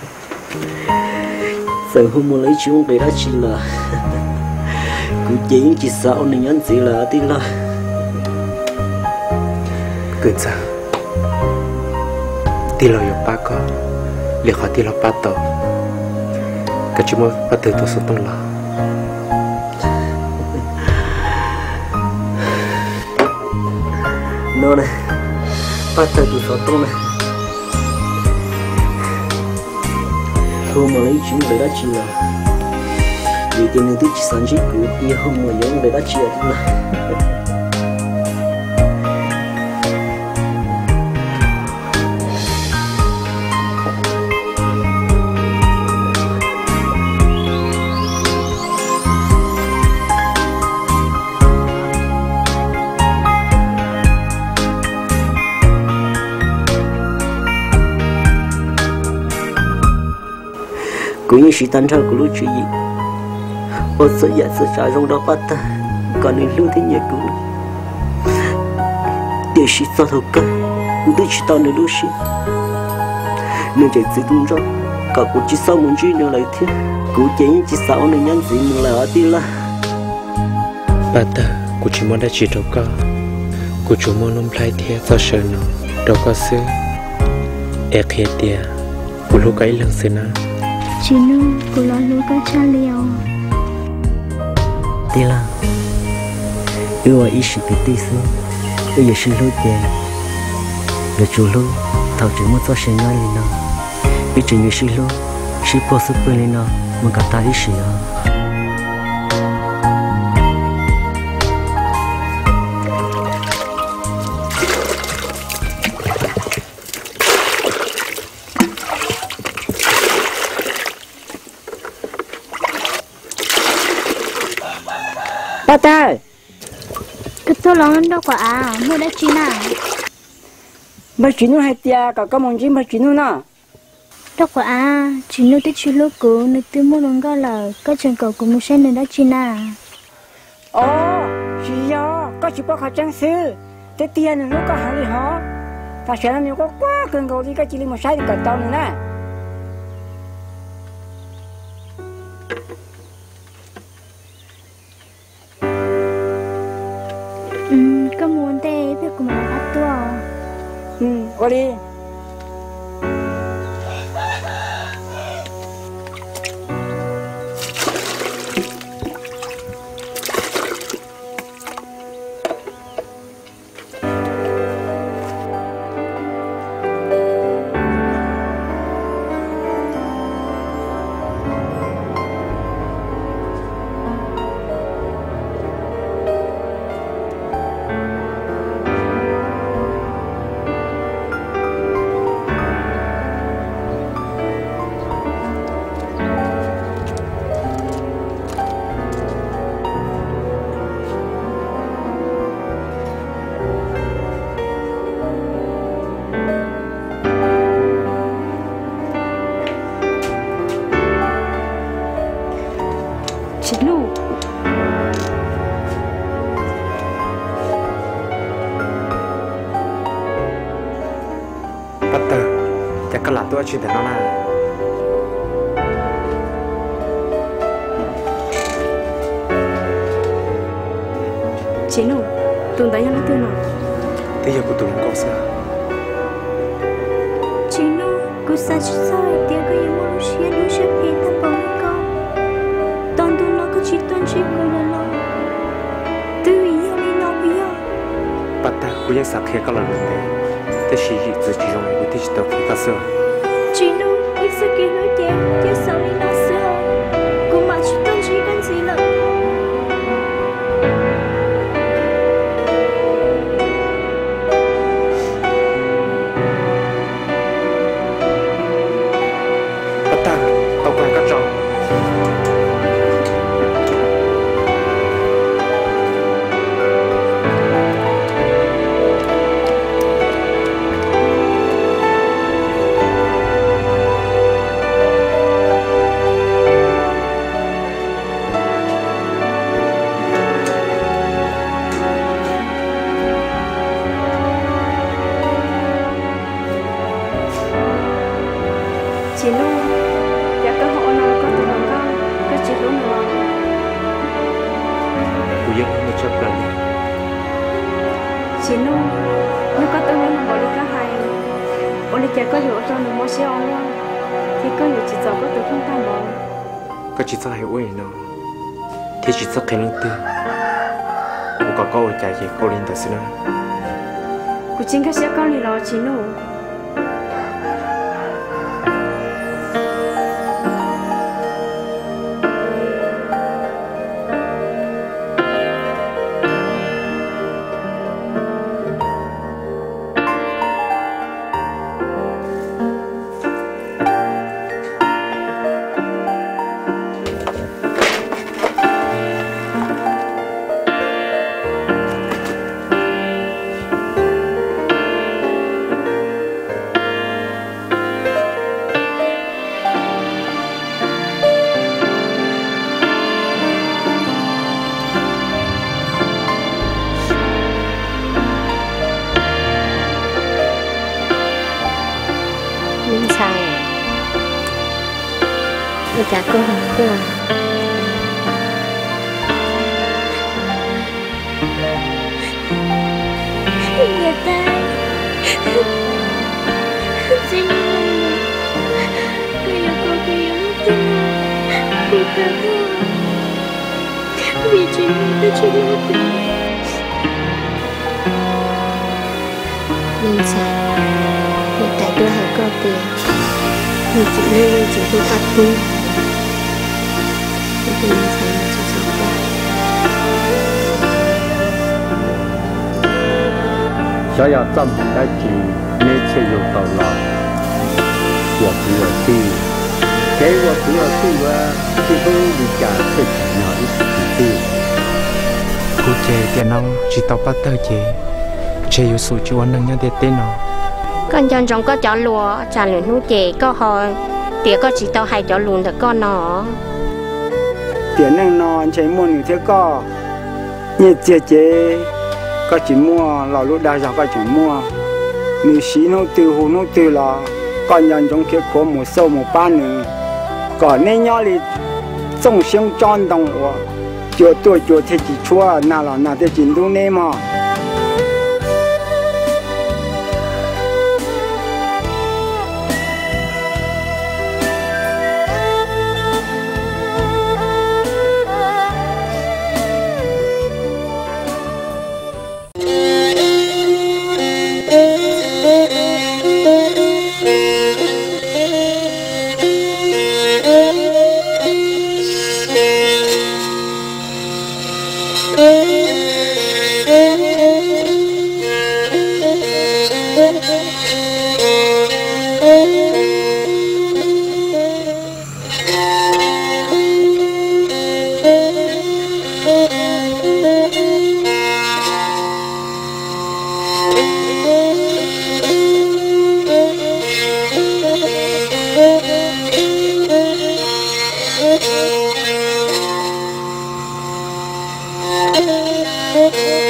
sợ không muốn lấy chúng về đó chỉ là cứ chỉ chỉ sao nên nhắn gì là thì là cứ sao thì lâu ba có liệu họ thì lâu ba tờ cái chúng mới bắt đầu tôi sống trong lòng nó này bắt đầu tôi sống trong này không mà lấy chuyện về đó chỉ là vì tiền nên tôi chỉ sản xuất của nhưng không mà những về đó chỉ là cũng như sự tan ra của lúc chuyện gì ở sự dạ sự trái trong đó bắt ta còn nên lưu thế nhẹ cũng để sự sao thấu cơ cũng để chỉ tao nên lưu sự nên chạy tự tung ra cả cuộc chỉ sau muốn truy nữa lại thế cũng chỉ chỉ sau nên nhắn gì mình là đi là bắt ta cũng chỉ muốn đã chỉ đâu có cũng chỉ muốn nông lai thế sao sợ nó đâu có sự ép hết dia cũng lúc ấy lần xưa na chị nu cô lo lúa cá cha liều đi là yêu ai sự bị tí xưa bây giờ xin lỗi kề để chủ lúa thầu chỉ muốn cho sinh nhai lên nó bây giờ như xin lỗi xin bỏ sức bên lên nó muốn cả ta ý sự ba ta cái tôi lòng đâu quả à mua đã chín à ba chín nó hay tia cả cái món gì ba chín nó nè đâu quả à chín nó tới chín lúc cũ nó tới mua lòng cái là cái chân cầu của một sen này đã chín à ồ chỉ do có chỉ có khả trang sư tới tia nó nó có hàng gì hả ta sẽ làm nhiều có quá cần cầu đi cái chỉ là một sai thì cả tao nữa nè cái muốn tê biết của mình ăn tua ừ qua đi chị lu bắt tờ chắc có là tôi chuyện để nó là chị lu tuần tới nó tên nào bây giờ của tụi nó có sao chị lu cô sa chỉ sao tiếc cái gì mà xia lu xia phi ta bỏ con toàn tu nó có chỉ toàn chỉ cô là lo từ yêu đi nó bây giờ bắt tờ côยังสักแค่ก็là lần đấyแต่ชีวิตจะจีรงกูที่จะต้องคิดกันเสีย chị lu ít sự kiện nổi tiếng tiếc sao đi nó xưa cô mà chỉ toàn chỉ cần gì là chị lu dạ có họ nó có tụi nó có có chị lu nữa côยังไม่ชอบกัน chị lu nếu có tụi nó bỏ đi cả hai bỏ đi chả có hiểu cho nó mua xe ô luôn thì có hiểu chị giàu có tụi không tham bỏ ก็จิตใจเว้ยเนาะที่จิตใจแข็งตื้อกูก็ก็ใจเย็นก็ลินแต่สินะ cô chính cái xe con đi lo chị lu Minh Sai Người ta có hồn cơ Người ta Xin lỗi Tôi là cô tôi yêu tôi Cô cảm ơn Vì chuyện tôi chỉ yêu tôi Minh Sai Hiện tại tôi hay có tiền Vì chị Lưu chị tôi phát tu Tôi tìm thấy mà chị sống qua 小要怎么来去每次有到了我不要去给我不要去啊最后离家最重要的事情 cô chơi tiền nó chỉ tao bắt tao chơi chơi yêu số chú anh đang nhớ để tên nó con chân trong có chó lúa trả lời nút chè có hồi tía có chỉ tao hay chó lùn được con nó tiền năng non chơi mua nhiều thế có như chế chế có chỉ mua lò lúa đa dạng có chỉ mua nếu xí nô tiêu hồ nô tiêu là con nhân trong kia có một sâu một ban nữa còn nên nhớ thì trong sinh tròn đồng của chỗ tôi chỗ thế chỉ chua nào là nào thế chỉ đúng nên mà Thank you. Thank you.